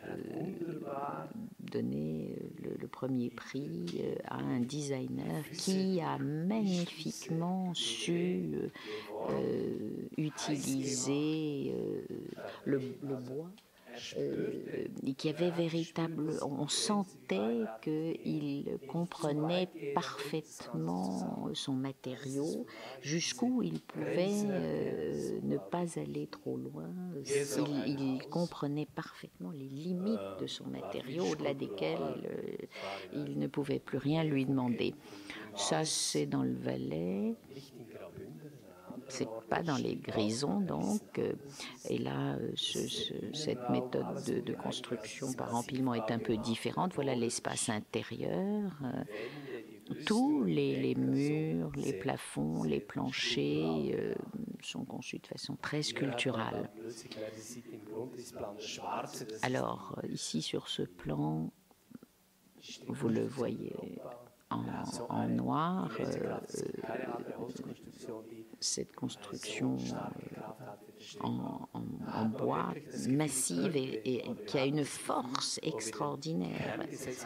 donné le premier prix à un designer qui a magnifiquement su utiliser le bois. Et qui avait on sentait qu'il comprenait parfaitement son matériau, jusqu'où il pouvait ne pas aller trop loin. Il comprenait parfaitement les limites de son matériau, au-delà desquelles il ne pouvait plus rien lui demander. Ça, c'est dans le Valais. C'est pas dans les Grisons, donc. Et là, cette méthode de construction par empilement est un peu différente. Voilà l'espace intérieur. Tous les murs, les plafonds, les planchers sont conçus de façon très sculpturale. Alors, ici, sur ce plan, vous le voyez en noir, cette construction en bois massive et qui a une force extraordinaire.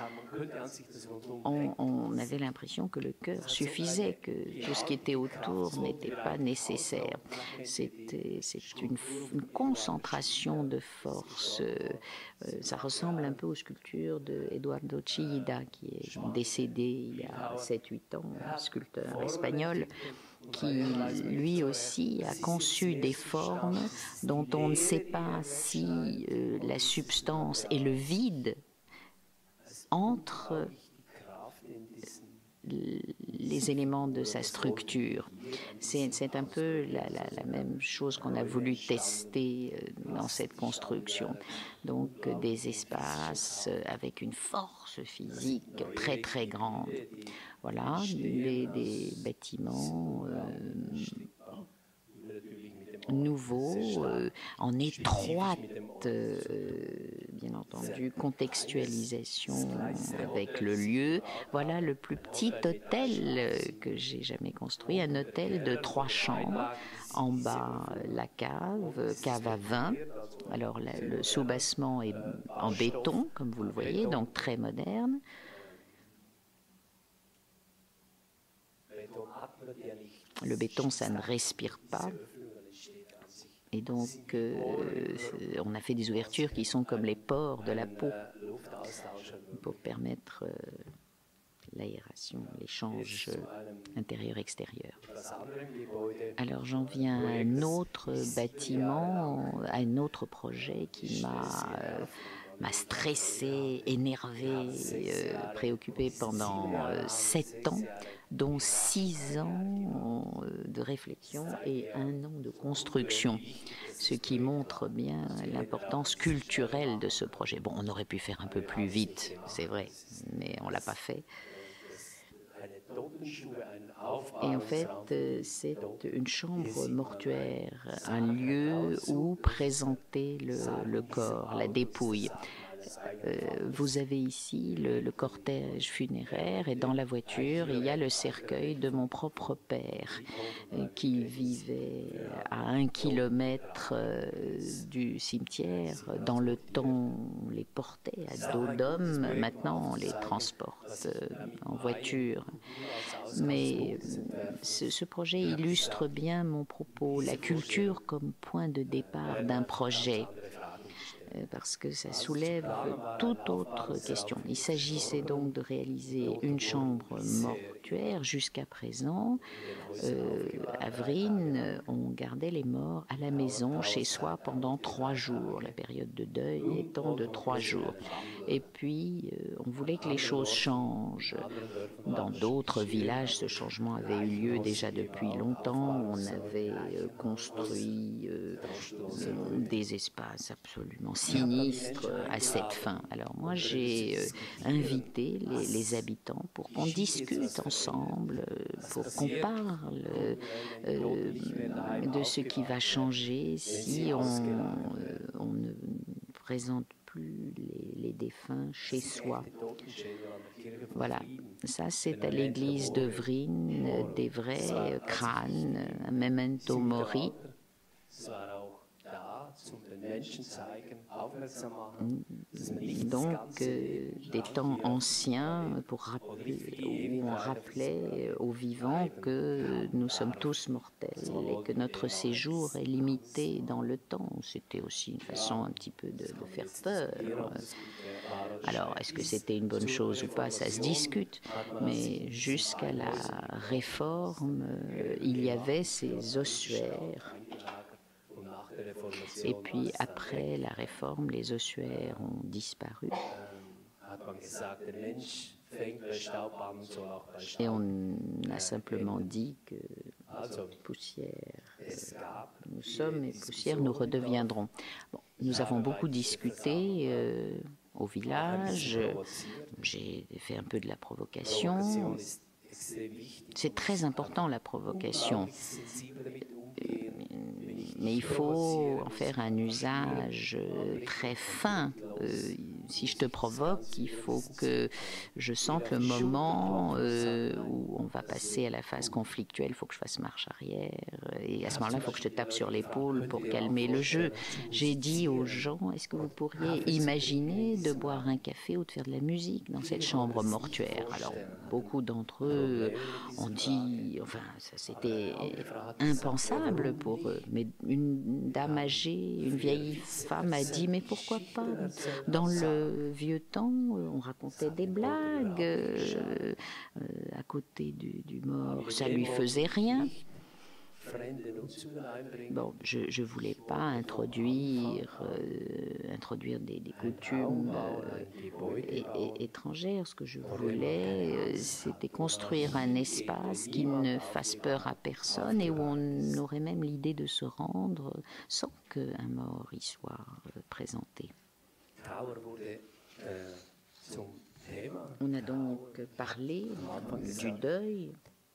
On avait l'impression que le cœur suffisait, que tout ce qui était autour n'était pas nécessaire. C'est une concentration de force. Ça ressemble un peu aux sculptures de Eduardo Chillida, qui est décédé il y a 7-8 ans, un sculpteur espagnol, qui lui aussi a conçu des formes dont on ne sait pas si la substance et le vide entre les éléments de sa structure. C'est un peu la même chose qu'on a voulu tester dans cette construction. Donc des espaces avec une force physique très très grande. Voilà, des bâtiments nouveaux, en étroite, bien entendu, contextualisation avec le lieu. Voilà le plus petit hôtel que j'ai jamais construit, un hôtel de 3 chambres. En bas, la cave à vin. Alors le soubassement est en béton, comme vous le voyez, donc très moderne. Le béton, ça ne respire pas. Et donc, on a fait des ouvertures qui sont comme les pores de la peau. pour permettre l'aération, l'échange intérieur-extérieur. Alors j'en viens à un autre bâtiment, à un autre projet qui m'a stressé, énervé, préoccupé pendant 7 ans, dont 6 ans de réflexion et 1 an de construction, ce qui montre bien l'importance culturelle de ce projet. Bon, on aurait pu faire un peu plus vite, c'est vrai, mais on ne l'a pas fait. Et en fait, c'est une chambre mortuaire, un lieu où présenter le corps, la dépouille. Vous avez ici le cortège funéraire et dans la voiture, il y a le cercueil de mon propre père qui vivait à 1 kilomètre du cimetière. Dans le temps, on les portait à dos d'homme. Maintenant, on les transporte en voiture. Mais ce projet illustre bien mon propos, la culture comme point de départ d'un projet, parce que ça soulève toute autre question. Il s'agissait donc de réaliser une chambre mortuaire. Jusqu'à présent, à Vrine, on gardait les morts à la maison, chez soi, pendant 3 jours, la période de deuil étant de 3 jours. Et puis, on voulait que les choses changent. Dans d'autres villages, ce changement avait eu lieu déjà depuis longtemps. On avait construit des espaces absolument sinistres à cette fin. Alors moi, j'ai invité les habitants pour qu'on discute ensemble, pour qu'on parle de ce qui va changer si on ne présente plus les défunts chez soi. Voilà, ça c'est à l'église de Vrine, des vrais crânes, un memento mori. Donc des temps anciens pour rappeler, où on rappelait aux vivants que nous sommes tous mortels et que notre séjour est limité dans le temps. C'était aussi une façon un petit peu de faire peur. Alors, est-ce que c'était une bonne chose ou pas? Ça se discute. Mais jusqu'à la réforme, il y avait ces ossuaires. Et puis après la réforme, les ossuaires ont disparu. Et on a simplement dit que poussière, nous sommes et poussière, nous redeviendrons. Bon, nous avons beaucoup discuté au village. J'ai fait un peu de la provocation. C'est très important, la provocation. Mais il faut en faire un usage très fin. Si je te provoque, il faut que je sente le moment où on va passer à la phase conflictuelle. Il faut que je fasse marche arrière. Et à ce moment-là, il faut que je te tape sur l'épaule pour calmer le jeu. J'ai dit aux gens, est-ce que vous pourriez imaginer de boire un café ou de faire de la musique dans cette chambre mortuaire? Alors, beaucoup d'entre eux ont dit, enfin, ça c'était impensable pour eux. Mais une dame âgée, une vieille femme a dit, mais pourquoi pas? Dans le vieux temps, on racontait des blagues à côté du mort, ça lui faisait rien. Bon, je ne voulais pas introduire des coutumes étrangères. Ce que je voulais, c'était construire un espace qui ne fasse peur à personne et où on aurait même l'idée de se rendre sans qu'un mort y soit présenté. On a donc parlé du deuil.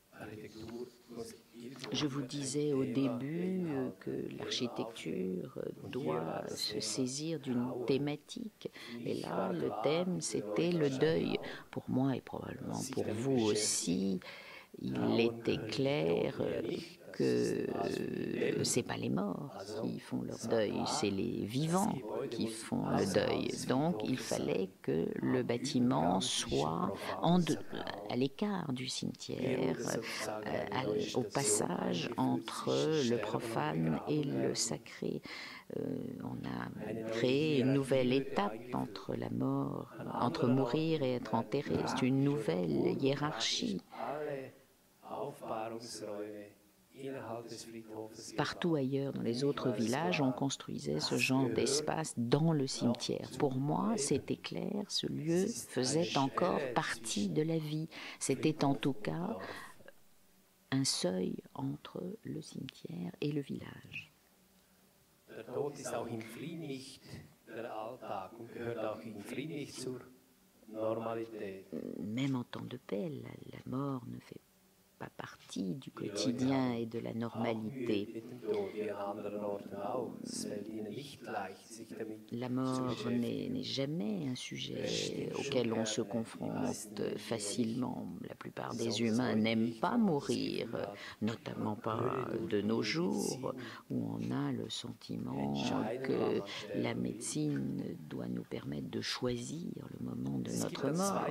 Je vous disais au début que l'architecture doit se saisir d'une thématique. Et là, le thème, c'était le deuil. Pour moi et probablement pour vous aussi, il était clair que ce n'est pas les morts qui font leur deuil, c'est les vivants qui font le deuil. Donc, il fallait que le bâtiment soit à l'écart du cimetière, au passage entre le profane et le sacré. On a créé une nouvelle étape entre la mort, entre mourir et être enterré. C'est une nouvelle hiérarchie. Partout ailleurs, dans les autres villages, on construisait ce genre d'espace dans le cimetière. Pour moi, c'était clair, ce lieu faisait encore partie de la vie. C'était en tout cas un seuil entre le cimetière et le village. Der Tod ist auch in Frieden nicht der Alltag und gehört auch in Frieden nicht zur Normalität. Même en temps de paix, la mort ne fait pas partie du quotidien et de la normalité. La mort n'est jamais un sujet auquel on se confronte facilement. La plupart des humains n'aiment pas mourir, notamment pas de nos jours, où on a le sentiment que la médecine doit nous permettre de choisir le moment de notre mort.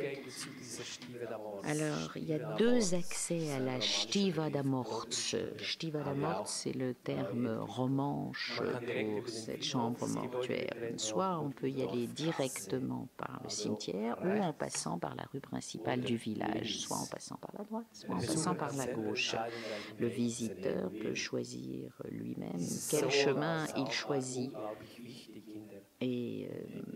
Alors, il y a deux accès à la Stiva da Morts. Stiva da Morts, c'est le terme romanche pour cette chambre mortuaire. Soit on peut y aller directement par le cimetière ou en passant par la rue principale du village, soit en passant par la droite, soit en passant par la gauche. Le visiteur peut choisir lui-même quel chemin il choisit. Et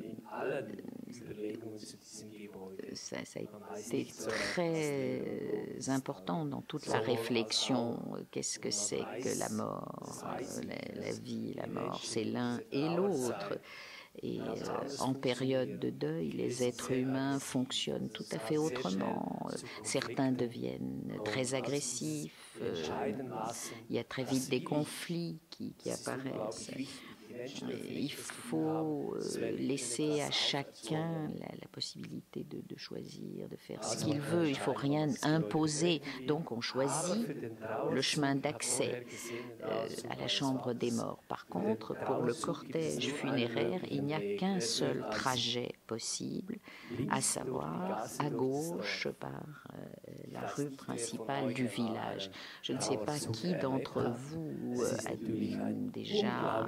ça a été très important dans toute la réflexion. Qu'est-ce que c'est que la mort, la vie, la mort, c'est l'un et l'autre. Et en période de deuil, les êtres humains fonctionnent tout à fait autrement. Certains deviennent très agressifs. Il y a très vite des conflits qui apparaissent. Il faut laisser à chacun la possibilité de choisir, de faire ce qu'il veut. Il ne faut rien imposer. Donc on choisit le chemin d'accès à la chambre des morts. Par contre, pour le cortège funéraire, il n'y a qu'un seul trajet possible, à savoir à gauche par la rue principale du village. Je ne sais pas qui d'entre vous a déjà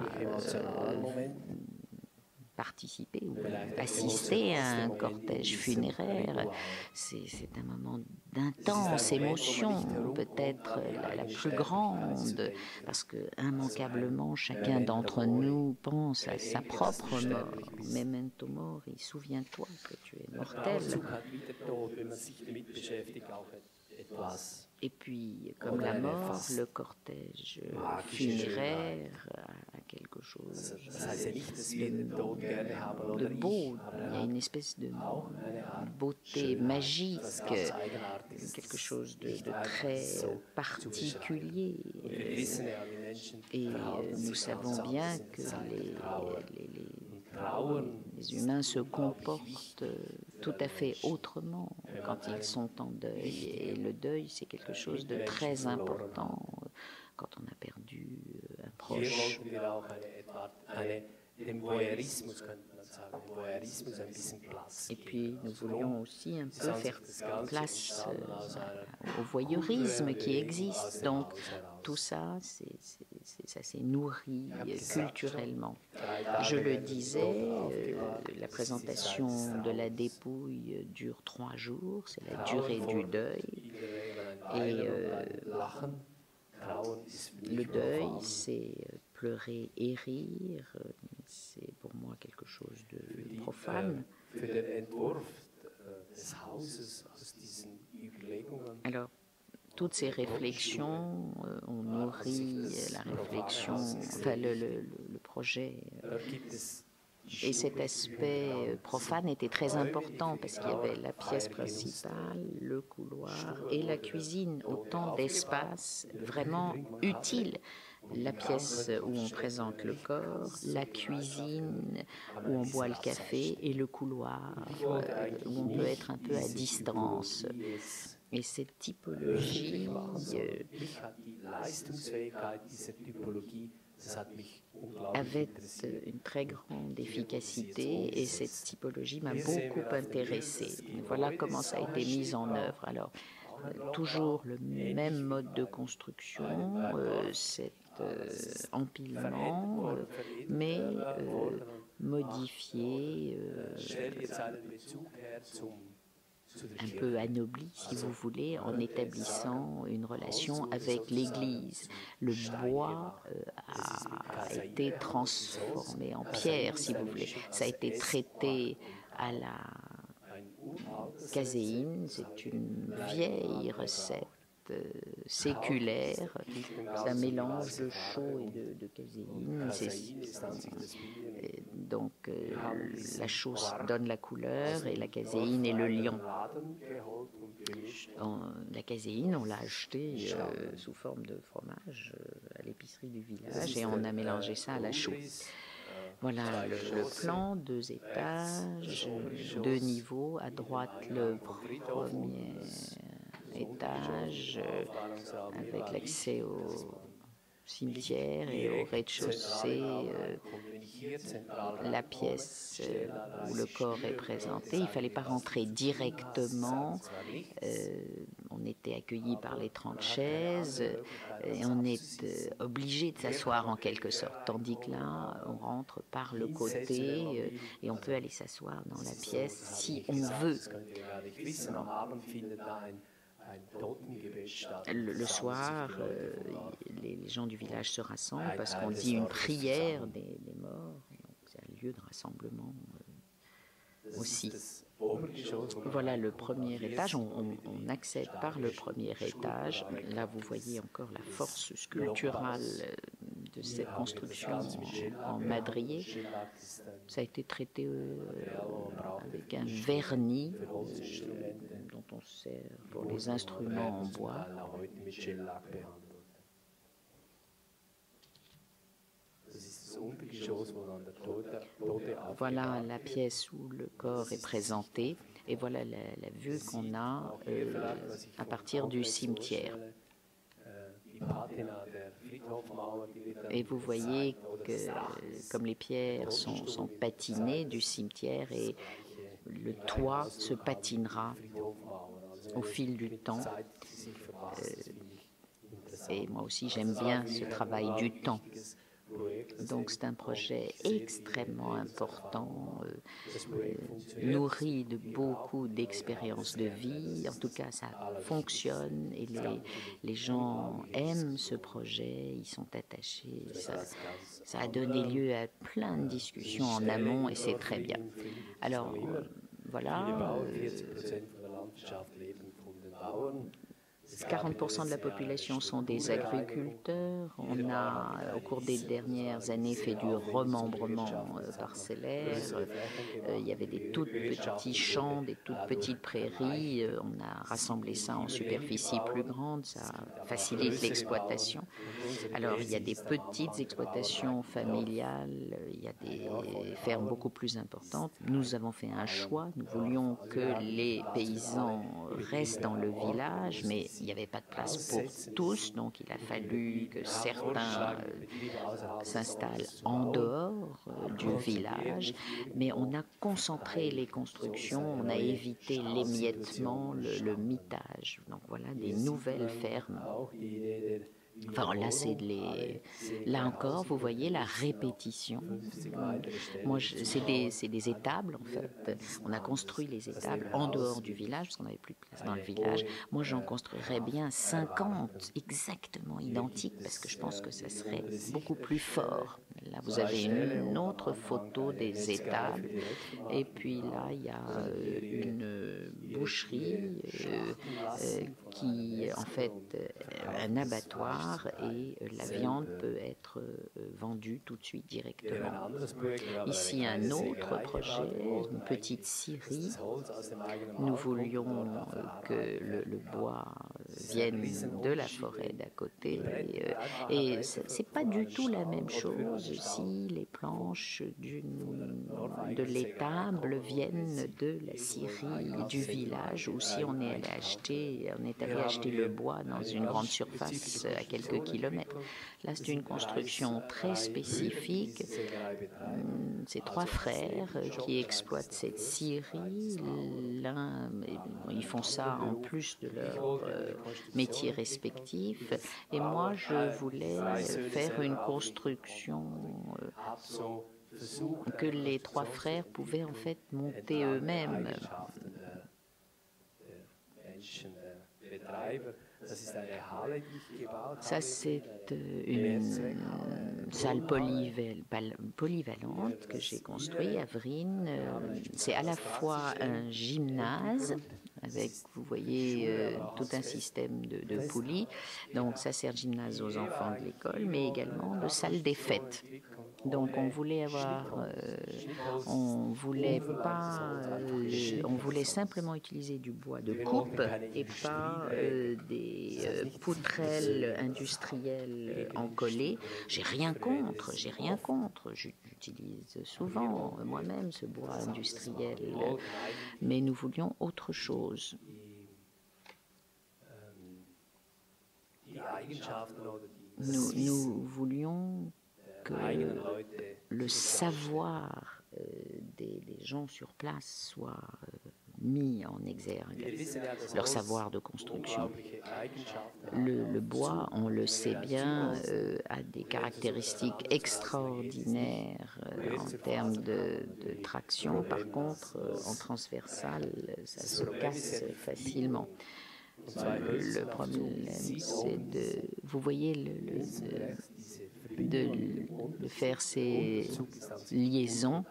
participer ou assister à un cortège funéraire. C'est un moment d'intense émotion, peut-être la plus grande, parce que immanquablement chacun d'entre nous pense à sa propre mort. Memento mori, souviens-toi que tu es mortel. Et puis, comme la mort, le cortège funéraire a quelque chose de beau. Il y a une espèce de beauté magique, quelque chose de très particulier. Et nous savons bien que les humains se comportent tout à fait autrement quand ils sont en deuil. Et le deuil, c'est quelque chose de très important quand on a perdu un proche. Et puis nous voulions aussi un peu faire place au voyeurisme qui existe. Donc tout ça, ça s'est nourri culturellement. Je le disais, la présentation de la dépouille dure 3 jours, c'est la durée du deuil. Et le deuil, c'est pleurer et rire, c'est pour moi quelque chose de profane. Alors, toutes ces réflexions ont nourri la réflexion, enfin le projet. Et cet aspect profane était très important parce qu'il y avait la pièce principale, le couloir et la cuisine, autant d'espaces vraiment utiles. La pièce où on présente le corps, la cuisine où on boit le café et le couloir où on peut être un peu à distance. Et cette typologie avait une très grande efficacité et cette typologie m'a beaucoup intéressée. Voilà comment ça a été mis en œuvre. Alors, toujours le même mode de construction, cet empilement, mais modifié, un peu anobli, si vous voulez, en établissant une relation avec l'Église. Le bois a été transformé en pierre, si vous voulez. Ça a été traité à la caséine, c'est une vieille recette séculaire, c'est un mélange de chaux et de caséine. Donc la chaux donne la couleur et la caséine est le liant. La caséine, on l'a achetée sous forme de fromage à l'épicerie du village et on a mélangé ça à la chaux. Voilà le plan, 2 étages, 2 niveaux. À droite, le premier étage avec l'accès au cimetière et au rez-de-chaussée, la pièce où le corps est présenté. Il ne fallait pas rentrer directement. On était accueillis par les 30 chaises et on est obligé de s'asseoir en quelque sorte. Tandis que là, on rentre par le côté et on peut aller s'asseoir dans la pièce si on veut. Le soir, les gens du village se rassemblent parce qu'on dit une prière des morts. C'est un lieu de rassemblement aussi. Voilà le premier étage. On accède par le premier étage. Là, vous voyez encore la force sculpturale de cette construction en madrier. Ça a été traité avec un vernis dont on sert pour les instruments en bois. Voilà la pièce où le corps est présenté et voilà la vue qu'on a à partir du cimetière. Et vous voyez que comme les pierres sont patinées du cimetière et le toit se patinera au fil du temps. Et moi aussi j'aime bien ce travail du temps. Donc c'est un projet extrêmement important, nourri de beaucoup d'expériences de vie. En tout cas, ça fonctionne et les gens aiment ce projet, ils sont attachés. Ça a donné lieu à plein de discussions en amont et c'est très bien. Alors, voilà. 40% de la population sont des agriculteurs. On a, au cours des dernières années, fait du remembrement parcellaire. Il y avait des tout petits champs, des toutes petites prairies. On a rassemblé ça en superficie plus grande. Ça facilite l'exploitation. Alors, il y a des petites exploitations familiales. Il y a des fermes beaucoup plus importantes. Nous avons fait un choix. Nous voulions que les paysans restent dans le village, mais il n'y avait pas de place pour tous, donc il a fallu que certains s'installent en dehors du village, mais on a concentré les constructions, on a évité l'émiettement, le mitage. Donc voilà des nouvelles fermes. Enfin, là, là encore, vous voyez la répétition. Moi, c'est des étables, en fait. On a construit les étables en dehors du village, parce qu'on n'avait plus de place dans le village. Moi, j'en construirais bien 50 exactement identiques, parce que je pense que ça serait beaucoup plus fort. Là, vous avez une autre photo des étables. Et puis là, il y a une boucherie qui, en fait, un abattoir et la viande peut être vendue tout de suite directement. Ici, un autre projet, une petite scierie. Nous voulions que le bois viennent de la forêt d'à côté. Et ce n'est pas du tout la même chose si les planches de l'étable viennent de la scierie du village ou si on est allé acheter le bois dans une grande surface à quelques kilomètres. Là, c'est une construction très spécifique. Ces 3 frères qui exploitent cette scierie, ils font ça en plus de leur métier respectif. Et moi, je voulais faire une construction que les 3 frères pouvaient en fait monter eux-mêmes. Ça, c'est une salle polyvalente que j'ai construite à Vrine. C'est à la fois un gymnase avec, vous voyez, tout un système de poulies. Donc, ça sert de gymnase aux enfants de l'école, mais également de salle des fêtes. Donc, on voulait simplement utiliser du bois de coupe et pas des poutrelles industrielles encollées. J'ai rien contre. J'utilise souvent moi-même ce bois industriel, mais nous voulions autre chose. Nous voulions que le savoir des gens sur place soit mis en exergue, leur savoir de construction. Le bois, on le sait bien, a des caractéristiques extraordinaires en termes de traction. Par contre, en transversal, ça se casse facilement. Le problème, c'est vous voyez, de faire ces liaisons.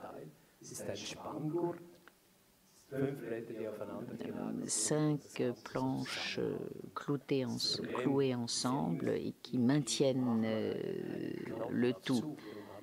5 planches clouées ensemble et qui maintiennent le tout.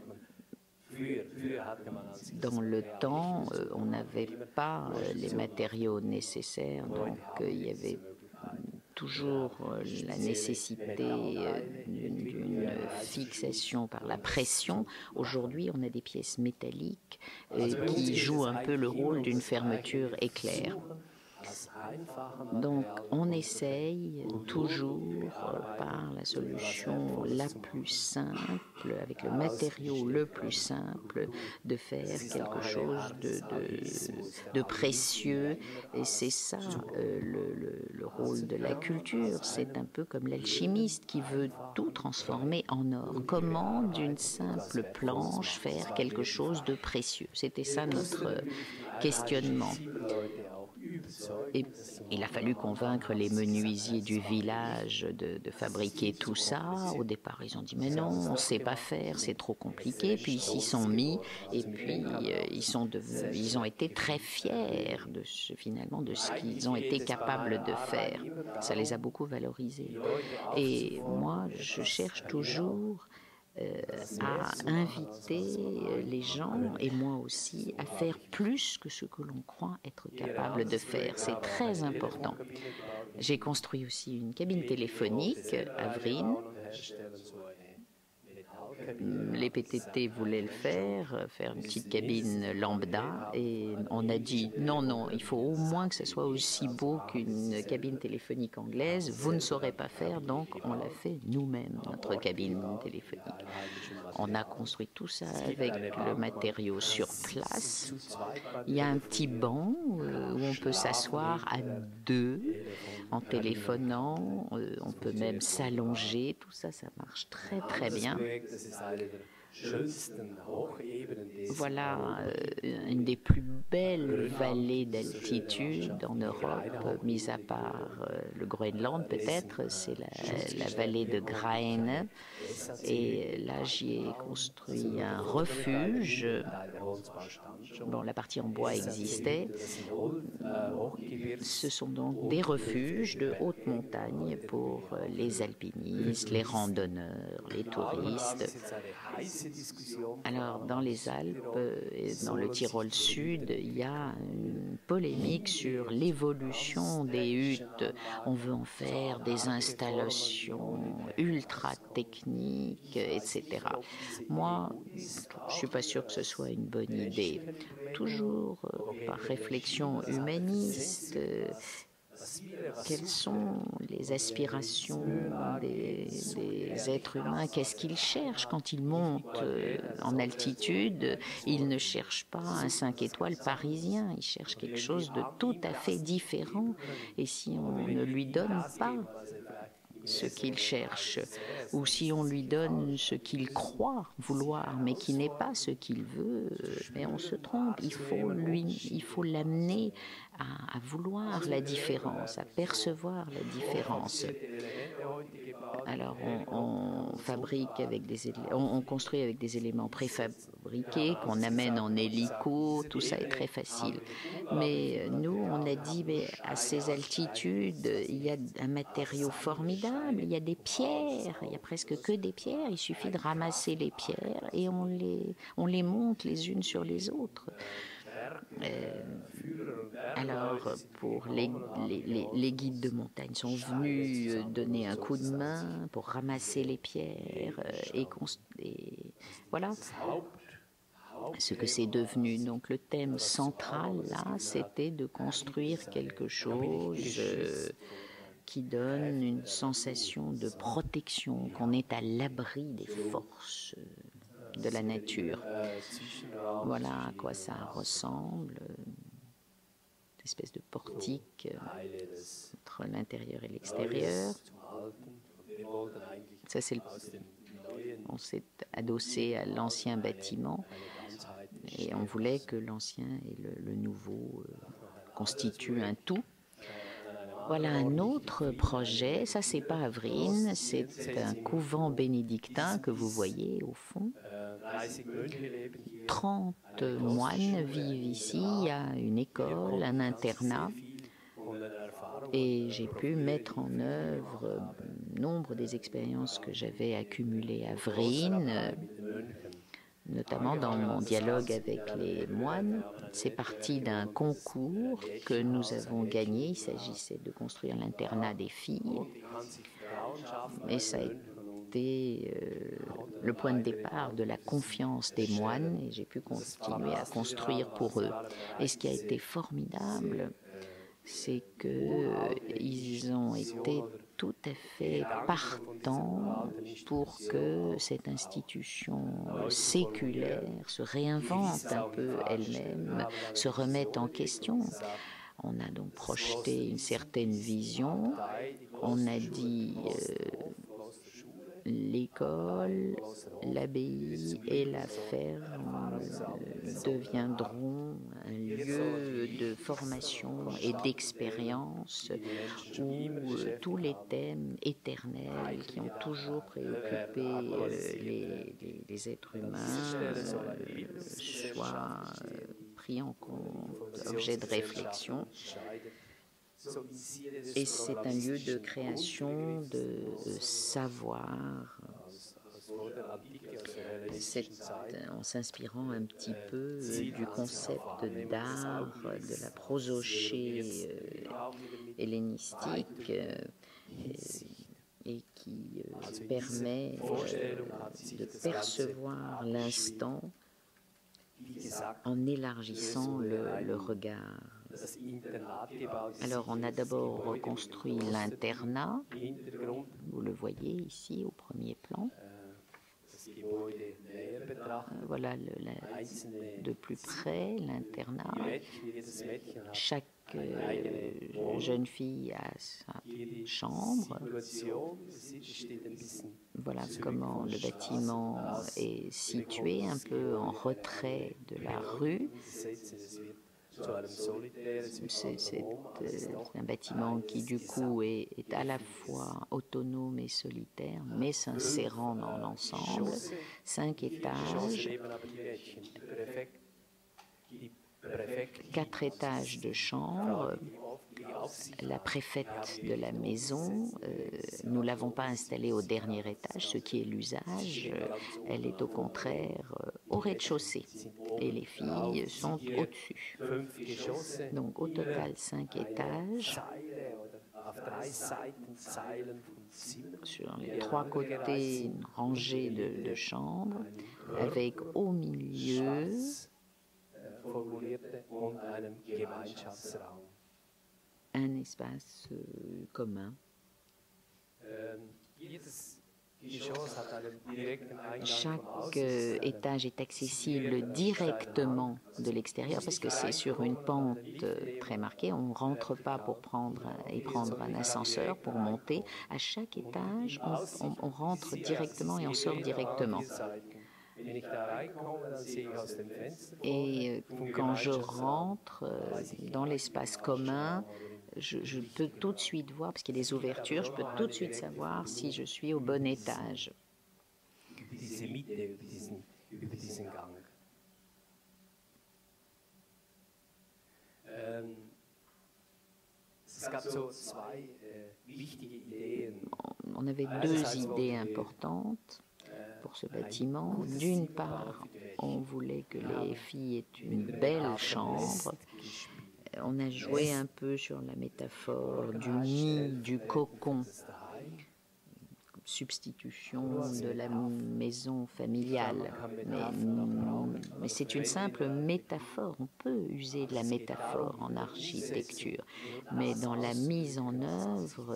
Dans le temps, on n'avait pas les matériaux nécessaires, donc il y avait toujours la nécessité d'une fixation par la pression. Aujourd'hui, on a des pièces métalliques qui jouent un peu le rôle d'une fermeture éclair. Donc, on essaye toujours par la solution la plus simple, avec le matériau le plus simple, de faire quelque chose de précieux. Et c'est ça le rôle de la culture. C'est un peu comme l'alchimiste qui veut tout transformer en or. Comment, d'une simple planche, faire quelque chose de précieux? C'était ça notre questionnement. Et il a fallu convaincre les menuisiers du village de fabriquer tout ça. Au départ, ils ont dit « mais non, on ne sait pas faire, c'est trop compliqué ». Puis ils s'y sont mis et puis ils ont été très fiers finalement de ce qu'ils ont été capables de faire. Ça les a beaucoup valorisés. Et moi, je cherche toujours à inviter les gens, et moi aussi, à faire plus que ce que l'on croit être capable de faire. C'est très important. J'ai construit aussi une cabine téléphonique à Vrine. Les PTT voulaient le faire une petite cabine lambda, et on a dit non, il faut au moins que ce soit aussi beau qu'une cabine téléphonique anglaise. Vous ne saurez pas faire, donc on l'a fait nous-mêmes, notre cabine téléphonique. On a construit tout ça avec le matériau sur place. Il y a un petit banc où on peut s'asseoir à 2 en téléphonant. On peut même s'allonger. Tout ça, ça marche très très bien. Voilà une des plus belles vallées d'altitude en Europe, mis à part le Groenland peut-être, c'est la vallée de Graene. Et là, j'y ai construit un refuge. Bon, la partie en bois existait. Ce sont donc des refuges de haute montagne pour les alpinistes, les randonneurs, les touristes. Alors, dans les Alpes et dans le Tyrol Sud, il y a une polémique sur l'évolution des huttes. On veut en faire des installations ultra techniques, etc. Moi, je ne suis pas sûre que ce soit une bonne idée. Toujours par réflexion humaniste, quelles sont les aspirations des êtres humains? Qu'est-ce qu'ils cherchent quand ils montent en altitude? Ils ne cherchent pas un 5 étoiles parisien, ils cherchent quelque chose de tout à fait différent. Et si on ne lui donne pas ce qu'il cherche, ou si on lui donne ce qu'il croit vouloir, mais qui n'est pas ce qu'il veut, mais on se trompe. Il faut l'amener à vouloir la différence, à percevoir la différence. Alors on fabrique avec on construit avec des éléments préfabriqués qu'on amène en hélico, tout ça est très facile. Mais nous, on a dit, mais à ces altitudes, il y a un matériau formidable, il y a des pierres, il y a presque que des pierres, il suffit de ramasser les pierres et on les monte les unes sur les autres. Alors, pour les guides de montagne sont venus donner un coup de main pour ramasser les pierres et voilà ce que c'est devenu. Donc, le thème central, là, c'était de construire quelque chose qui donne une sensation de protection, qu'on est à l'abri des forces de la nature. Voilà à quoi ça ressemble. Une espèce de portique entre l'intérieur et l'extérieur. Ça, on s'est adossé à l'ancien bâtiment et on voulait que l'ancien et le nouveau constituent un tout. Voilà un autre projet, ça c'est pas Avrines, c'est un couvent bénédictin que vous voyez au fond. 30 moines vivent ici, il y a une école, un internat, et j'ai pu mettre en œuvre nombre des expériences que j'avais accumulées à Avrines, notamment dans mon dialogue avec les moines. C'est parti d'un concours que nous avons gagné. Il s'agissait de construire l'internat des filles. Et ça a été le point de départ de la confiance des moines et j'ai pu continuer à construire pour eux. Et ce qui a été formidable, c'est qu'ils ont été tout à fait partants pour que cette institution séculaire se réinvente un peu elle-même, se remette en question. On a donc projeté une certaine vision, on a dit l'école, l'abbaye et la ferme deviendront un lieu de formation et d'expérience où tous les thèmes éternels qui ont toujours préoccupé les êtres humains soient pris en compte, objet de réflexion. Et c'est un lieu de création, de savoir, en s'inspirant un petit peu du concept d'art, de la prosoché hellénistique et qui permet de percevoir l'instant en élargissant le regard. Alors, on a d'abord reconstruit l'internat, vous le voyez ici au premier plan. Voilà de plus près l'internat. Chaque jeune fille a sa chambre. Voilà comment le bâtiment est situé, un peu en retrait de la rue. C'est un bâtiment qui du coup est à la fois autonome et solitaire, mais s'insérant dans l'ensemble. 5 étages. 4 étages de chambres. La préfète de la maison, nous ne l'avons pas installée au dernier étage, ce qui est l'usage. Elle est au contraire au rez-de-chaussée et les filles sont au-dessus. Donc au total 5 étages. Sur les 3 côtés, une rangée de chambres avec au milieu un espace commun. Chaque étage est accessible directement de l'extérieur parce que c'est sur une pente très marquée. On ne rentre pas pour prendre un ascenseur pour monter. À chaque étage, on rentre directement et on sort directement. Et quand je rentre dans l'espace commun, je peux tout de suite voir, parce qu'il y a des ouvertures, je peux tout de suite savoir si je suis au bon étage. On avait 2 idées importantes pour ce bâtiment. D'une part, on voulait que les filles aient une belle chambre. On a joué un peu sur la métaphore du nid, du cocon, substitution de la maison familiale. Mais c'est une simple métaphore. On peut user de la métaphore en architecture. Mais dans la mise en œuvre,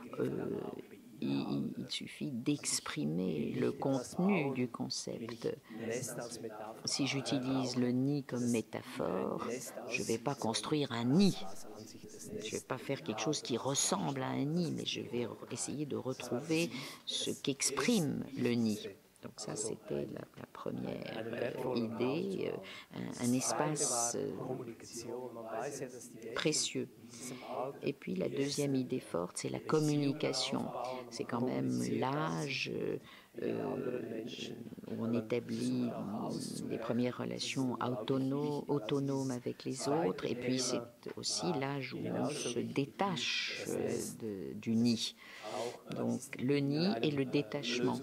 il suffit d'exprimer le contenu du concept. Si j'utilise le nid comme métaphore, je ne vais pas construire un nid. Je ne vais pas faire quelque chose qui ressemble à un nid, mais je vais essayer de retrouver ce qu'exprime le nid. Donc ça, c'était la première idée, un espace précieux. Et puis la deuxième idée forte, c'est la communication. C'est quand même l'âge où on établit les premières relations autonomes avec les autres. Et puis c'est aussi l'âge où on se détache du nid. Donc le nid et le détachement.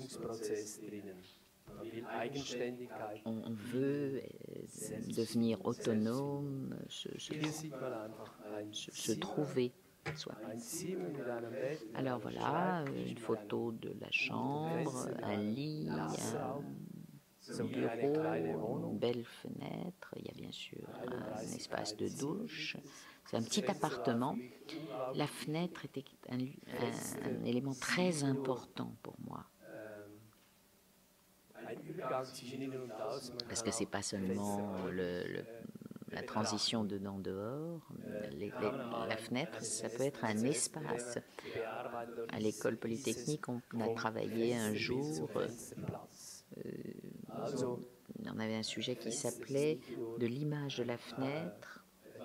On veut devenir autonome, se trouver soi. Alors voilà, une photo de la chambre, un lit, un bureau, une belle fenêtre. Il y a bien sûr un espace de douche. C'est un petit appartement. La fenêtre était un élément très important pour moi. Parce que ce n'est pas seulement la transition dedans-dehors. La fenêtre, ça peut être un espace. À l'école polytechnique, on a travaillé un jour, on avait un sujet qui s'appelait « De l'image de la fenêtre ».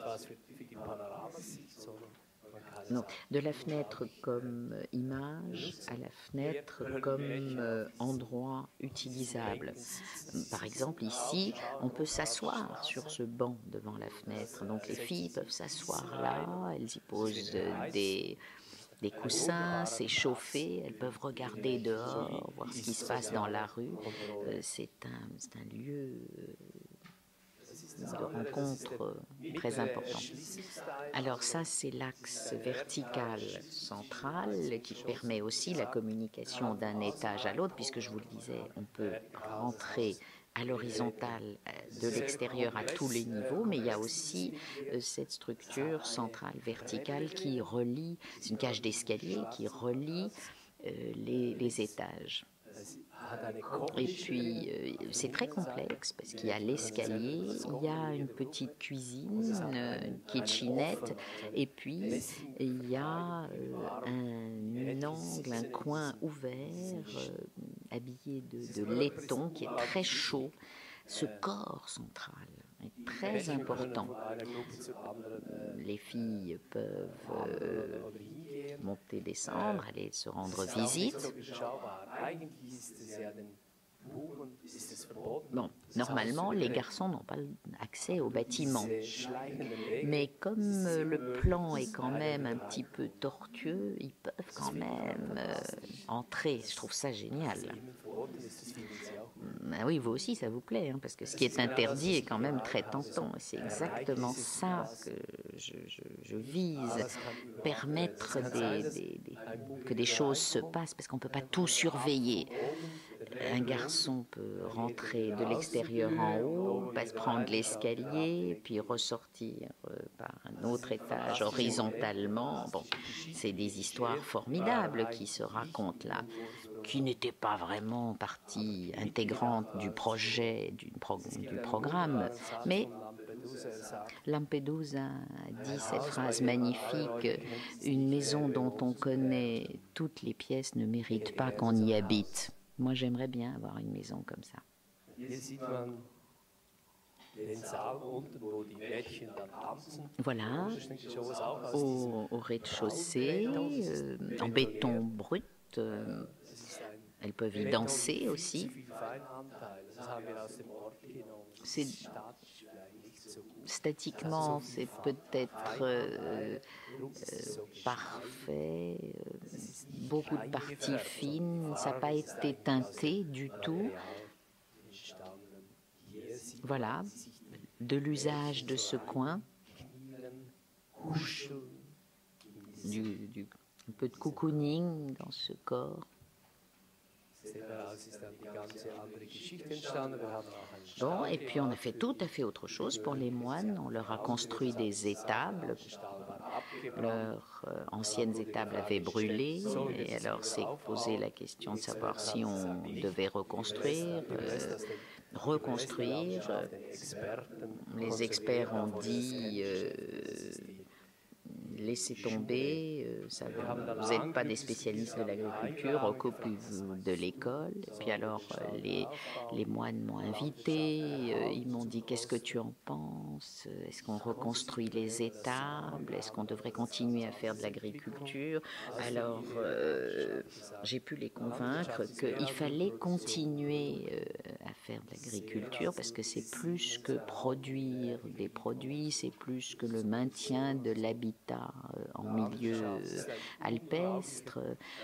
Non, de la fenêtre comme image à la fenêtre comme endroit utilisable. Par exemple, ici, on peut s'asseoir sur ce banc devant la fenêtre. Donc les filles peuvent s'asseoir là, elles y posent des coussins, s'échauffer, elles peuvent regarder dehors, voir ce qui se passe dans la rue. C'est un lieu de rencontre très important. Alors ça, c'est l'axe vertical central qui permet aussi la communication d'un étage à l'autre, puisque je vous le disais, on peut rentrer à l'horizontale de l'extérieur à tous les niveaux, mais il y a aussi cette structure centrale verticale qui relie, c'est une cage d'escalier qui relie les étages. Et puis, c'est très complexe parce qu'il y a l'escalier, il y a une petite cuisine, une kitchenette, et puis il y a un angle, un coin ouvert, habillé de laiton qui est très chaud. Ce corps central est très important. Les filles peuvent monter, descendre, aller se rendre visite. Bon, normalement, les garçons n'ont pas accès au bâtiment. Mais comme le plan est quand même un petit peu tortueux, ils peuvent quand même entrer. Je trouve ça génial. Ben oui, vous aussi, ça vous plaît, hein, parce que ce qui est interdit est quand même très tentant. C'est exactement ça que je vise, permettre que des choses se passent, parce qu'on ne peut pas tout surveiller. Un garçon peut rentrer de l'extérieur en haut, prendre l'escalier, puis ressortir par un autre étage horizontalement. Bon, c'est des histoires formidables qui se racontent là, qui n'étaient pas vraiment partie intégrante du projet, du programme, mais Lampedusa a dit cette phrase magnifique: une maison dont on connaît toutes les pièces ne mérite pas qu'on y habite. Moi, j'aimerais bien avoir une maison comme ça. Voilà, au rez-de-chaussée, en béton brut. Elles peuvent y danser aussi. Statiquement, c'est peut-être parfait, beaucoup de parties fines, ça n'a pas été teinté du tout. Voilà, de l'usage de ce coin, un peu de cocooning dans ce corps. Bon, et puis on a fait tout à fait autre chose pour les moines. On leur a construit des étables. Leurs anciennes étables avaient brûlé, et alors s'est posé la question de savoir si on devait reconstruire. Les experts ont dit laissez tomber, vous n'êtes pas des spécialistes de l'agriculture, occupez-vous de l'école. Et puis alors les moines m'ont invité, ils m'ont dit qu'est-ce que tu en penses, est-ce qu'on reconstruit les étables, est-ce qu'on devrait continuer à faire de l'agriculture. Alors j'ai pu les convaincre qu'il fallait continuer à faire de l'agriculture parce que c'est plus que produire des produits, c'est plus que le maintien de l'habitat en milieu alpestre.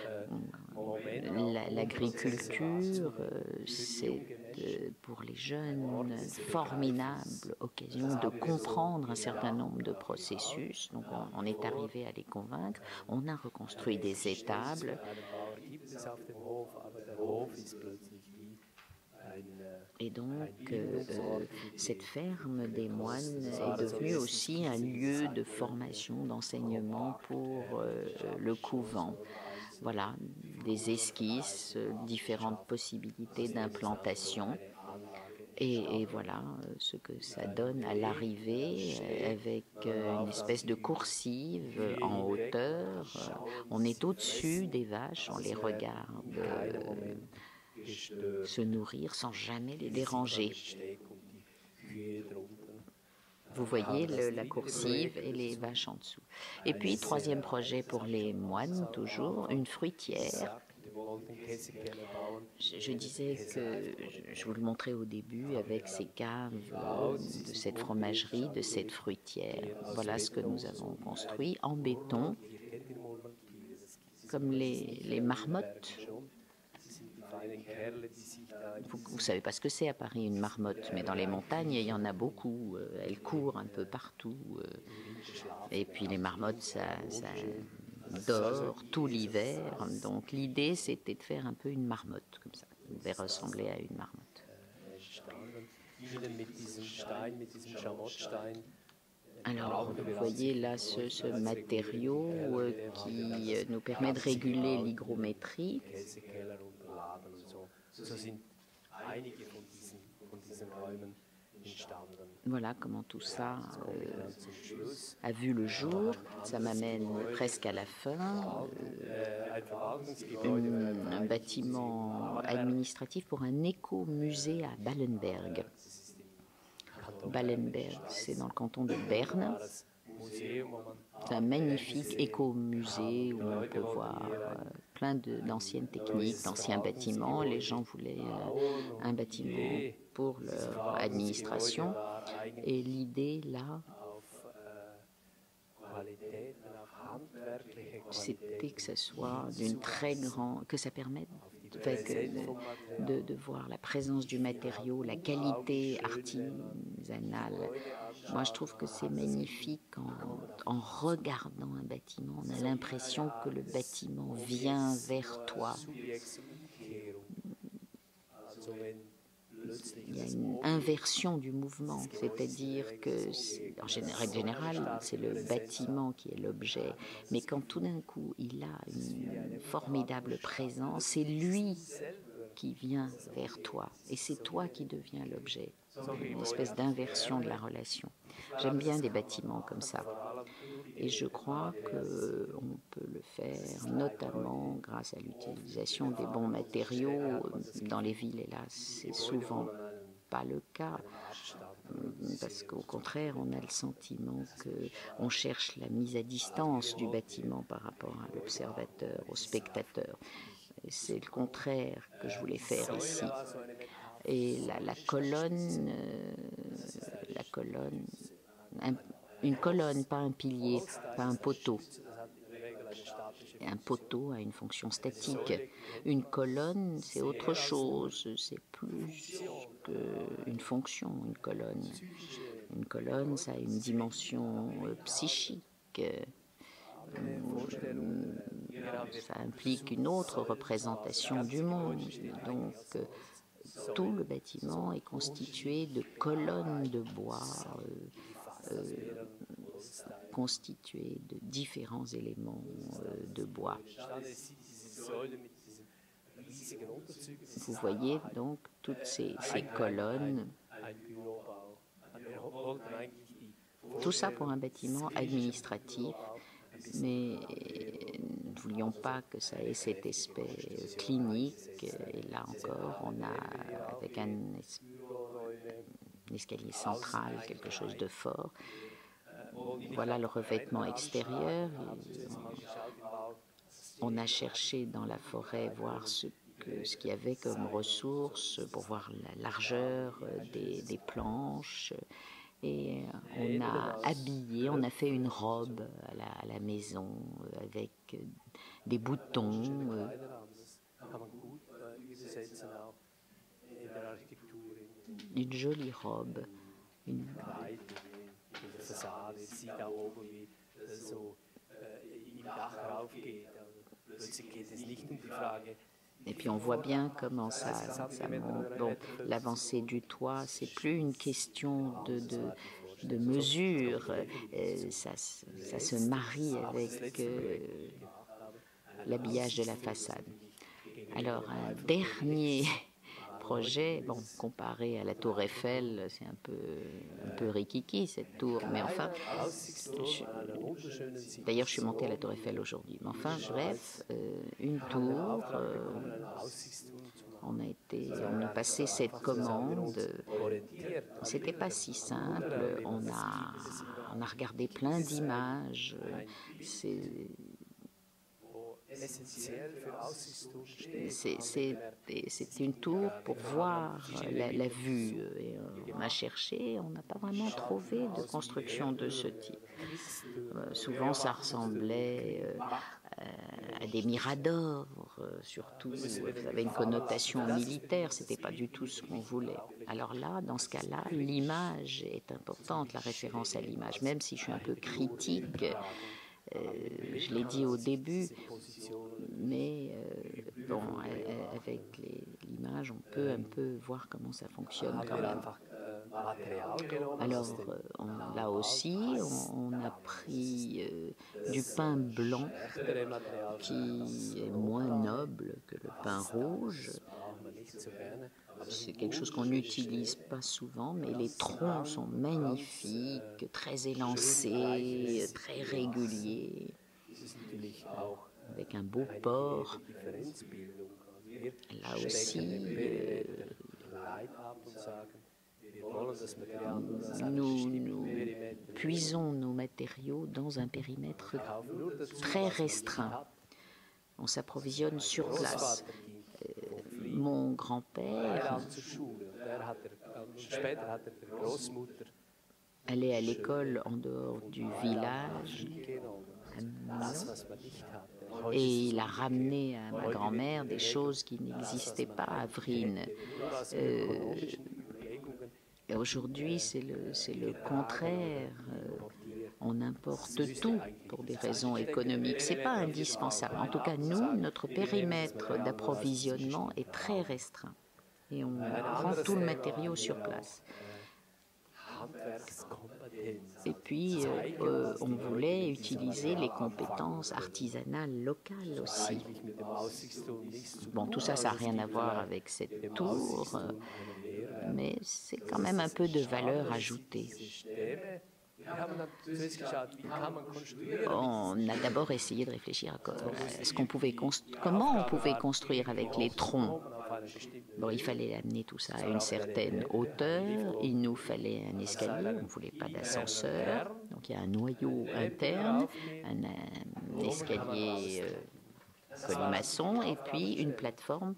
L'agriculture, c'est pour les jeunes une formidable occasion de comprendre un certain nombre de processus. Donc on est arrivé à les convaincre. On a reconstruit des étables. Et donc, cette ferme des moines est devenue aussi un lieu de formation, d'enseignement pour le couvent. Voilà, des esquisses, différentes possibilités d'implantation. Et voilà ce que ça donne à l'arrivée, avec une espèce de coursive en hauteur. On est au-dessus des vaches, on les regarde se nourrir sans jamais les déranger. Vous voyez la coursive et les vaches en dessous. Et puis, troisième projet pour les moines, toujours, une fruitière. Je disais que je vous le montrais au début avec ces caves de cette fromagerie, de cette fruitière. Voilà ce que nous avons construit en béton, comme les marmottes. Vous ne savez pas ce que c'est à Paris, une marmotte, mais dans les montagnes, il y en a beaucoup. Elles courent un peu partout. Et puis les marmottes, ça dort tout l'hiver. Donc l'idée, c'était de faire un peu une marmotte, comme ça. Ça devait ressembler à une marmotte. Alors, vous voyez là ce matériau qui nous permet de réguler l'hygrométrie. Voilà comment tout ça a vu le jour. Ça m'amène presque à la fin. Un bâtiment administratif pour un écomusée à Ballenberg. Ballenberg, c'est dans le canton de Berne. C'est un magnifique écomusée où on peut voir plein d'anciennes techniques, d'anciens bâtiments. Les gens voulaient un bâtiment pour leur administration. Et l'idée, là, c'était que ça soit d'une très grande, que ça permette de voir la présence du matériau, la qualité artisanale. Moi, je trouve que c'est magnifique en regardant un bâtiment. On a l'impression que le bâtiment vient vers toi. Il y a une inversion du mouvement, c'est-à-dire que, en général, c'est le bâtiment qui est l'objet, mais quand tout d'un coup, il a une formidable présence, c'est lui qui vient vers toi, et c'est toi qui deviens l'objet, une espèce d'inversion de la relation. J'aime bien des bâtiments comme ça. Et je crois qu'on peut le faire notamment grâce à l'utilisation des bons matériaux. Dans les villes, hélas, c'est souvent pas le cas, parce qu'au contraire, on a le sentiment qu'on cherche la mise à distance du bâtiment par rapport à l'observateur, au spectateur. Et c'est le contraire que je voulais faire ici. Et la colonne, une colonne, pas un pilier, pas un poteau. Un poteau a une fonction statique. Une colonne, c'est autre chose, c'est plus qu'une fonction, une colonne. Une colonne, ça a une dimension psychique. Ça implique une autre représentation du monde. Donc, tout le bâtiment est constitué de colonnes de bois constituées de différents éléments de bois. Vous voyez donc toutes ces colonnes. Tout ça pour un bâtiment administratif, mais nous ne voulions pas que ça ait cet aspect clinique. Et là encore, on a, avec un escalier central, quelque chose de fort. Voilà le revêtement extérieur. On a cherché dans la forêt voir ce qu'il y avait comme ressources pour voir la largeur des planches. Et on a habillé, on a fait une robe à la maison avec des boutons. Une jolie robe. Et puis on voit bien comment ça monte. Bon, l'avancée du toit, c'est plus une question de mesure. Ça se marie avec l'habillage de la façade. Alors, un dernier projet, bon, comparé à la tour Eiffel, c'est un peu rikiki cette tour, mais enfin, d'ailleurs je suis montée à la tour Eiffel aujourd'hui, mais enfin bref, une tour, on a passé cette commande, c'était pas si simple, on a regardé plein d'images, c'est une tour pour voir la vue. Et on a cherché, on n'a pas vraiment trouvé de construction de ce type. Souvent, ça ressemblait à des miradors, surtout. Ça avait une connotation militaire, c'était pas du tout ce qu'on voulait. Alors là, dans ce cas-là, l'image est importante, la référence à l'image, même si je suis un peu critique. Je l'ai dit au début, mais bon, avec l'image, on peut un peu voir comment ça fonctionne quand même. Alors, là aussi, on a pris du pain blanc qui est moins noble que le pain rouge. C'est quelque chose qu'on n'utilise pas souvent, mais les troncs sont magnifiques, très élancés, très réguliers, avec un beau port. Là aussi, nous puisons nos matériaux dans un périmètre très restreint. On s'approvisionne sur place. Mon grand-père allait à l'école en dehors du village et il a ramené à ma grand-mère des choses qui n'existaient pas à Vrine. Et aujourd'hui, c'est le contraire. On importe tout pour des raisons économiques. Ce n'est pas indispensable. En tout cas, nous, notre périmètre d'approvisionnement est très restreint. Et on prend tout le matériau sur place. Et puis, on voulait utiliser les compétences artisanales locales aussi. Bon, tout ça, ça n'a rien à voir avec cette tour, mais c'est quand même un peu de valeur ajoutée. On a d'abord essayé de réfléchir à comment on pouvait construire avec les troncs. Bon, il fallait amener tout ça à une certaine hauteur, il nous fallait un escalier, on ne voulait pas d'ascenseur, donc il y a un noyau interne, un escalier colimaçon et puis une plateforme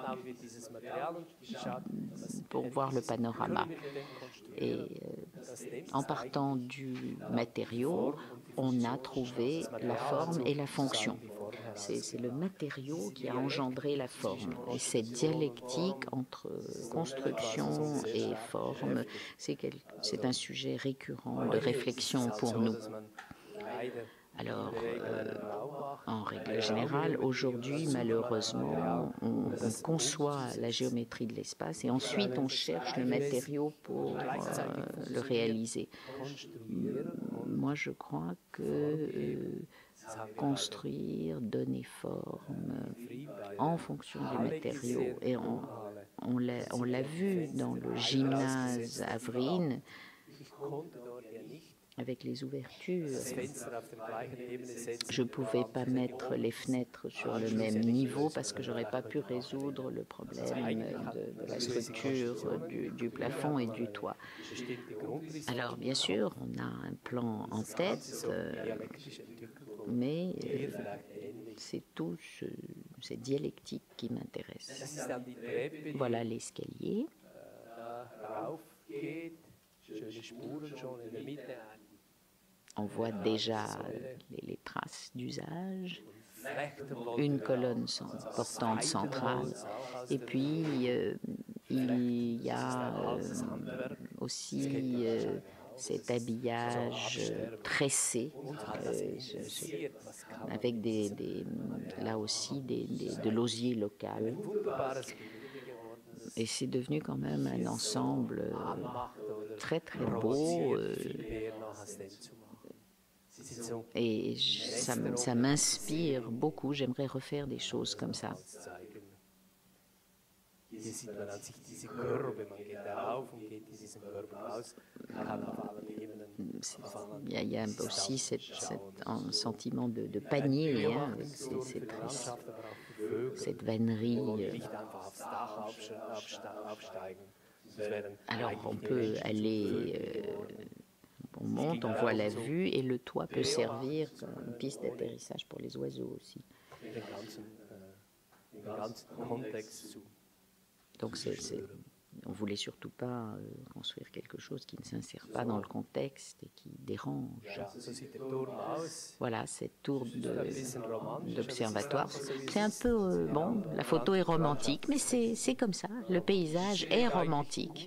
pour voir le panorama. Et en partant du matériau, on a trouvé la forme et la fonction. C'est le matériau qui a engendré la forme. Et cette dialectique entre construction et forme, c'est un sujet récurrent de réflexion pour nous. Alors, en règle générale, aujourd'hui, malheureusement, on conçoit la géométrie de l'espace et ensuite on cherche le matériau pour le réaliser. Moi, je crois que construire, donner forme en fonction du matériau, et on l'a vu dans le gymnase à Vrine, avec les ouvertures. Je ne pouvais pas mettre les fenêtres sur le même niveau parce que je n'aurais pas pu résoudre le problème de la structure du plafond et du toit. Alors, bien sûr, on a un plan en tête, mais c'est tout cette dialectique qui m'intéresse. Voilà l'escalier. On voit déjà les traces d'usage, une colonne portante centrale, et puis il y a aussi cet habillage tressé, avec là aussi de l'osier local. Et c'est devenu quand même un ensemble très très beau. Et ça m'inspire beaucoup. J'aimerais refaire des choses comme ça. Il y a aussi un sentiment de panier, hein, cette vannerie. Alors on peut aller... on monte, on voit la vue et le toit peut servir comme une piste d'atterrissage pour les oiseaux aussi. Donc on ne voulait surtout pas construire quelque chose qui ne s'insère pas dans le contexte et qui dérange. Voilà, cette tour d'observatoire. C'est un peu... bon, la photo est romantique, mais c'est comme ça. Le paysage est romantique.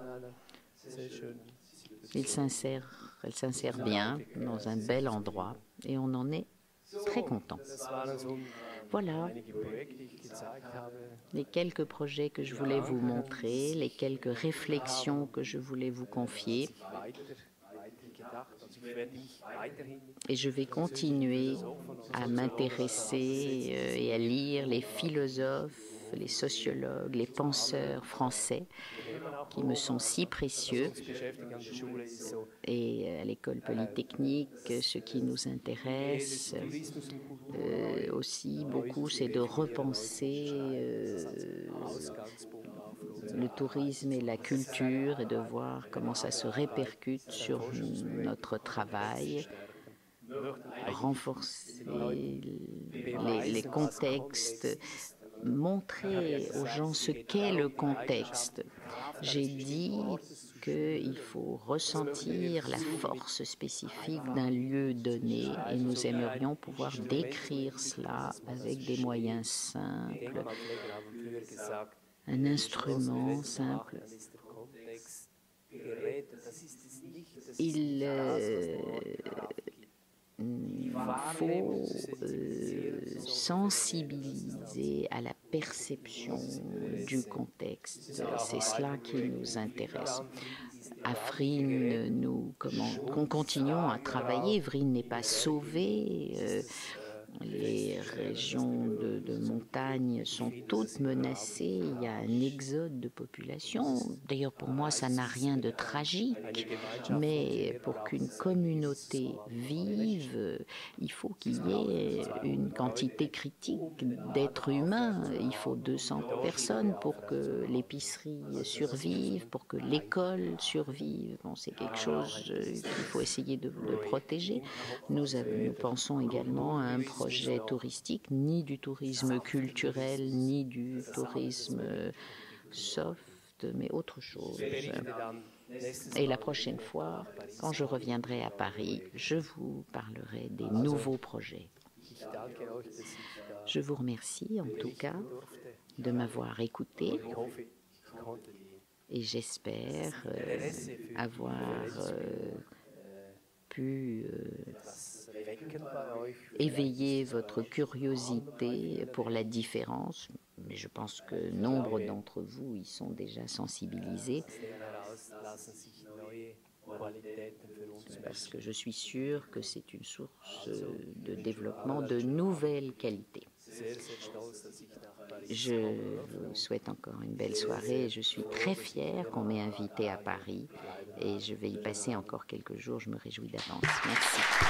Elle s'insère bien dans un bel endroit et on en est très content. Voilà les quelques projets que je voulais vous montrer, les quelques réflexions que je voulais vous confier. Et je vais continuer à m'intéresser et à lire les philosophes, les sociologues, les penseurs français qui me sont si précieux. Et à l'école polytechnique, ce qui nous intéresse aussi beaucoup, c'est de repenser le tourisme et la culture et de voir comment ça se répercute sur notre travail. renforcer les contextes, montrer aux gens ce qu'est le contexte. J'ai dit qu'il faut ressentir la force spécifique d'un lieu donné et nous aimerions pouvoir décrire cela avec des moyens simples, un instrument simple. Il faut sensibiliser à la perception du contexte. C'est cela qui nous intéresse. À Vrigne, nous continuons à travailler. Vrigne n'est pas sauvée. Les régions de montagne sont toutes menacées. Il y a un exode de population. D'ailleurs, pour moi, ça n'a rien de tragique. Mais pour qu'une communauté vive, il faut qu'il y ait une quantité critique d'êtres humains. Il faut 200 personnes pour que l'épicerie survive, pour que l'école survive. Bon, c'est quelque chose qu'il faut essayer de protéger. Nous pensons également à un projet touristique, ni du tourisme culturel, ni du tourisme soft, mais autre chose. Et la prochaine fois, quand je reviendrai à Paris, je vous parlerai des nouveaux projets. Je vous remercie en tout cas de m'avoir écouté et j'espère avoir pu éveiller votre curiosité pour la différence, mais je pense que nombre d'entre vous y sont déjà sensibilisés, parce que je suis sûre que c'est une source de développement de nouvelles qualités. Je vous souhaite encore une belle soirée. Je suis très fière qu'on m'ait invitée à Paris et je vais y passer encore quelques jours. Je me réjouis d'avance. Merci.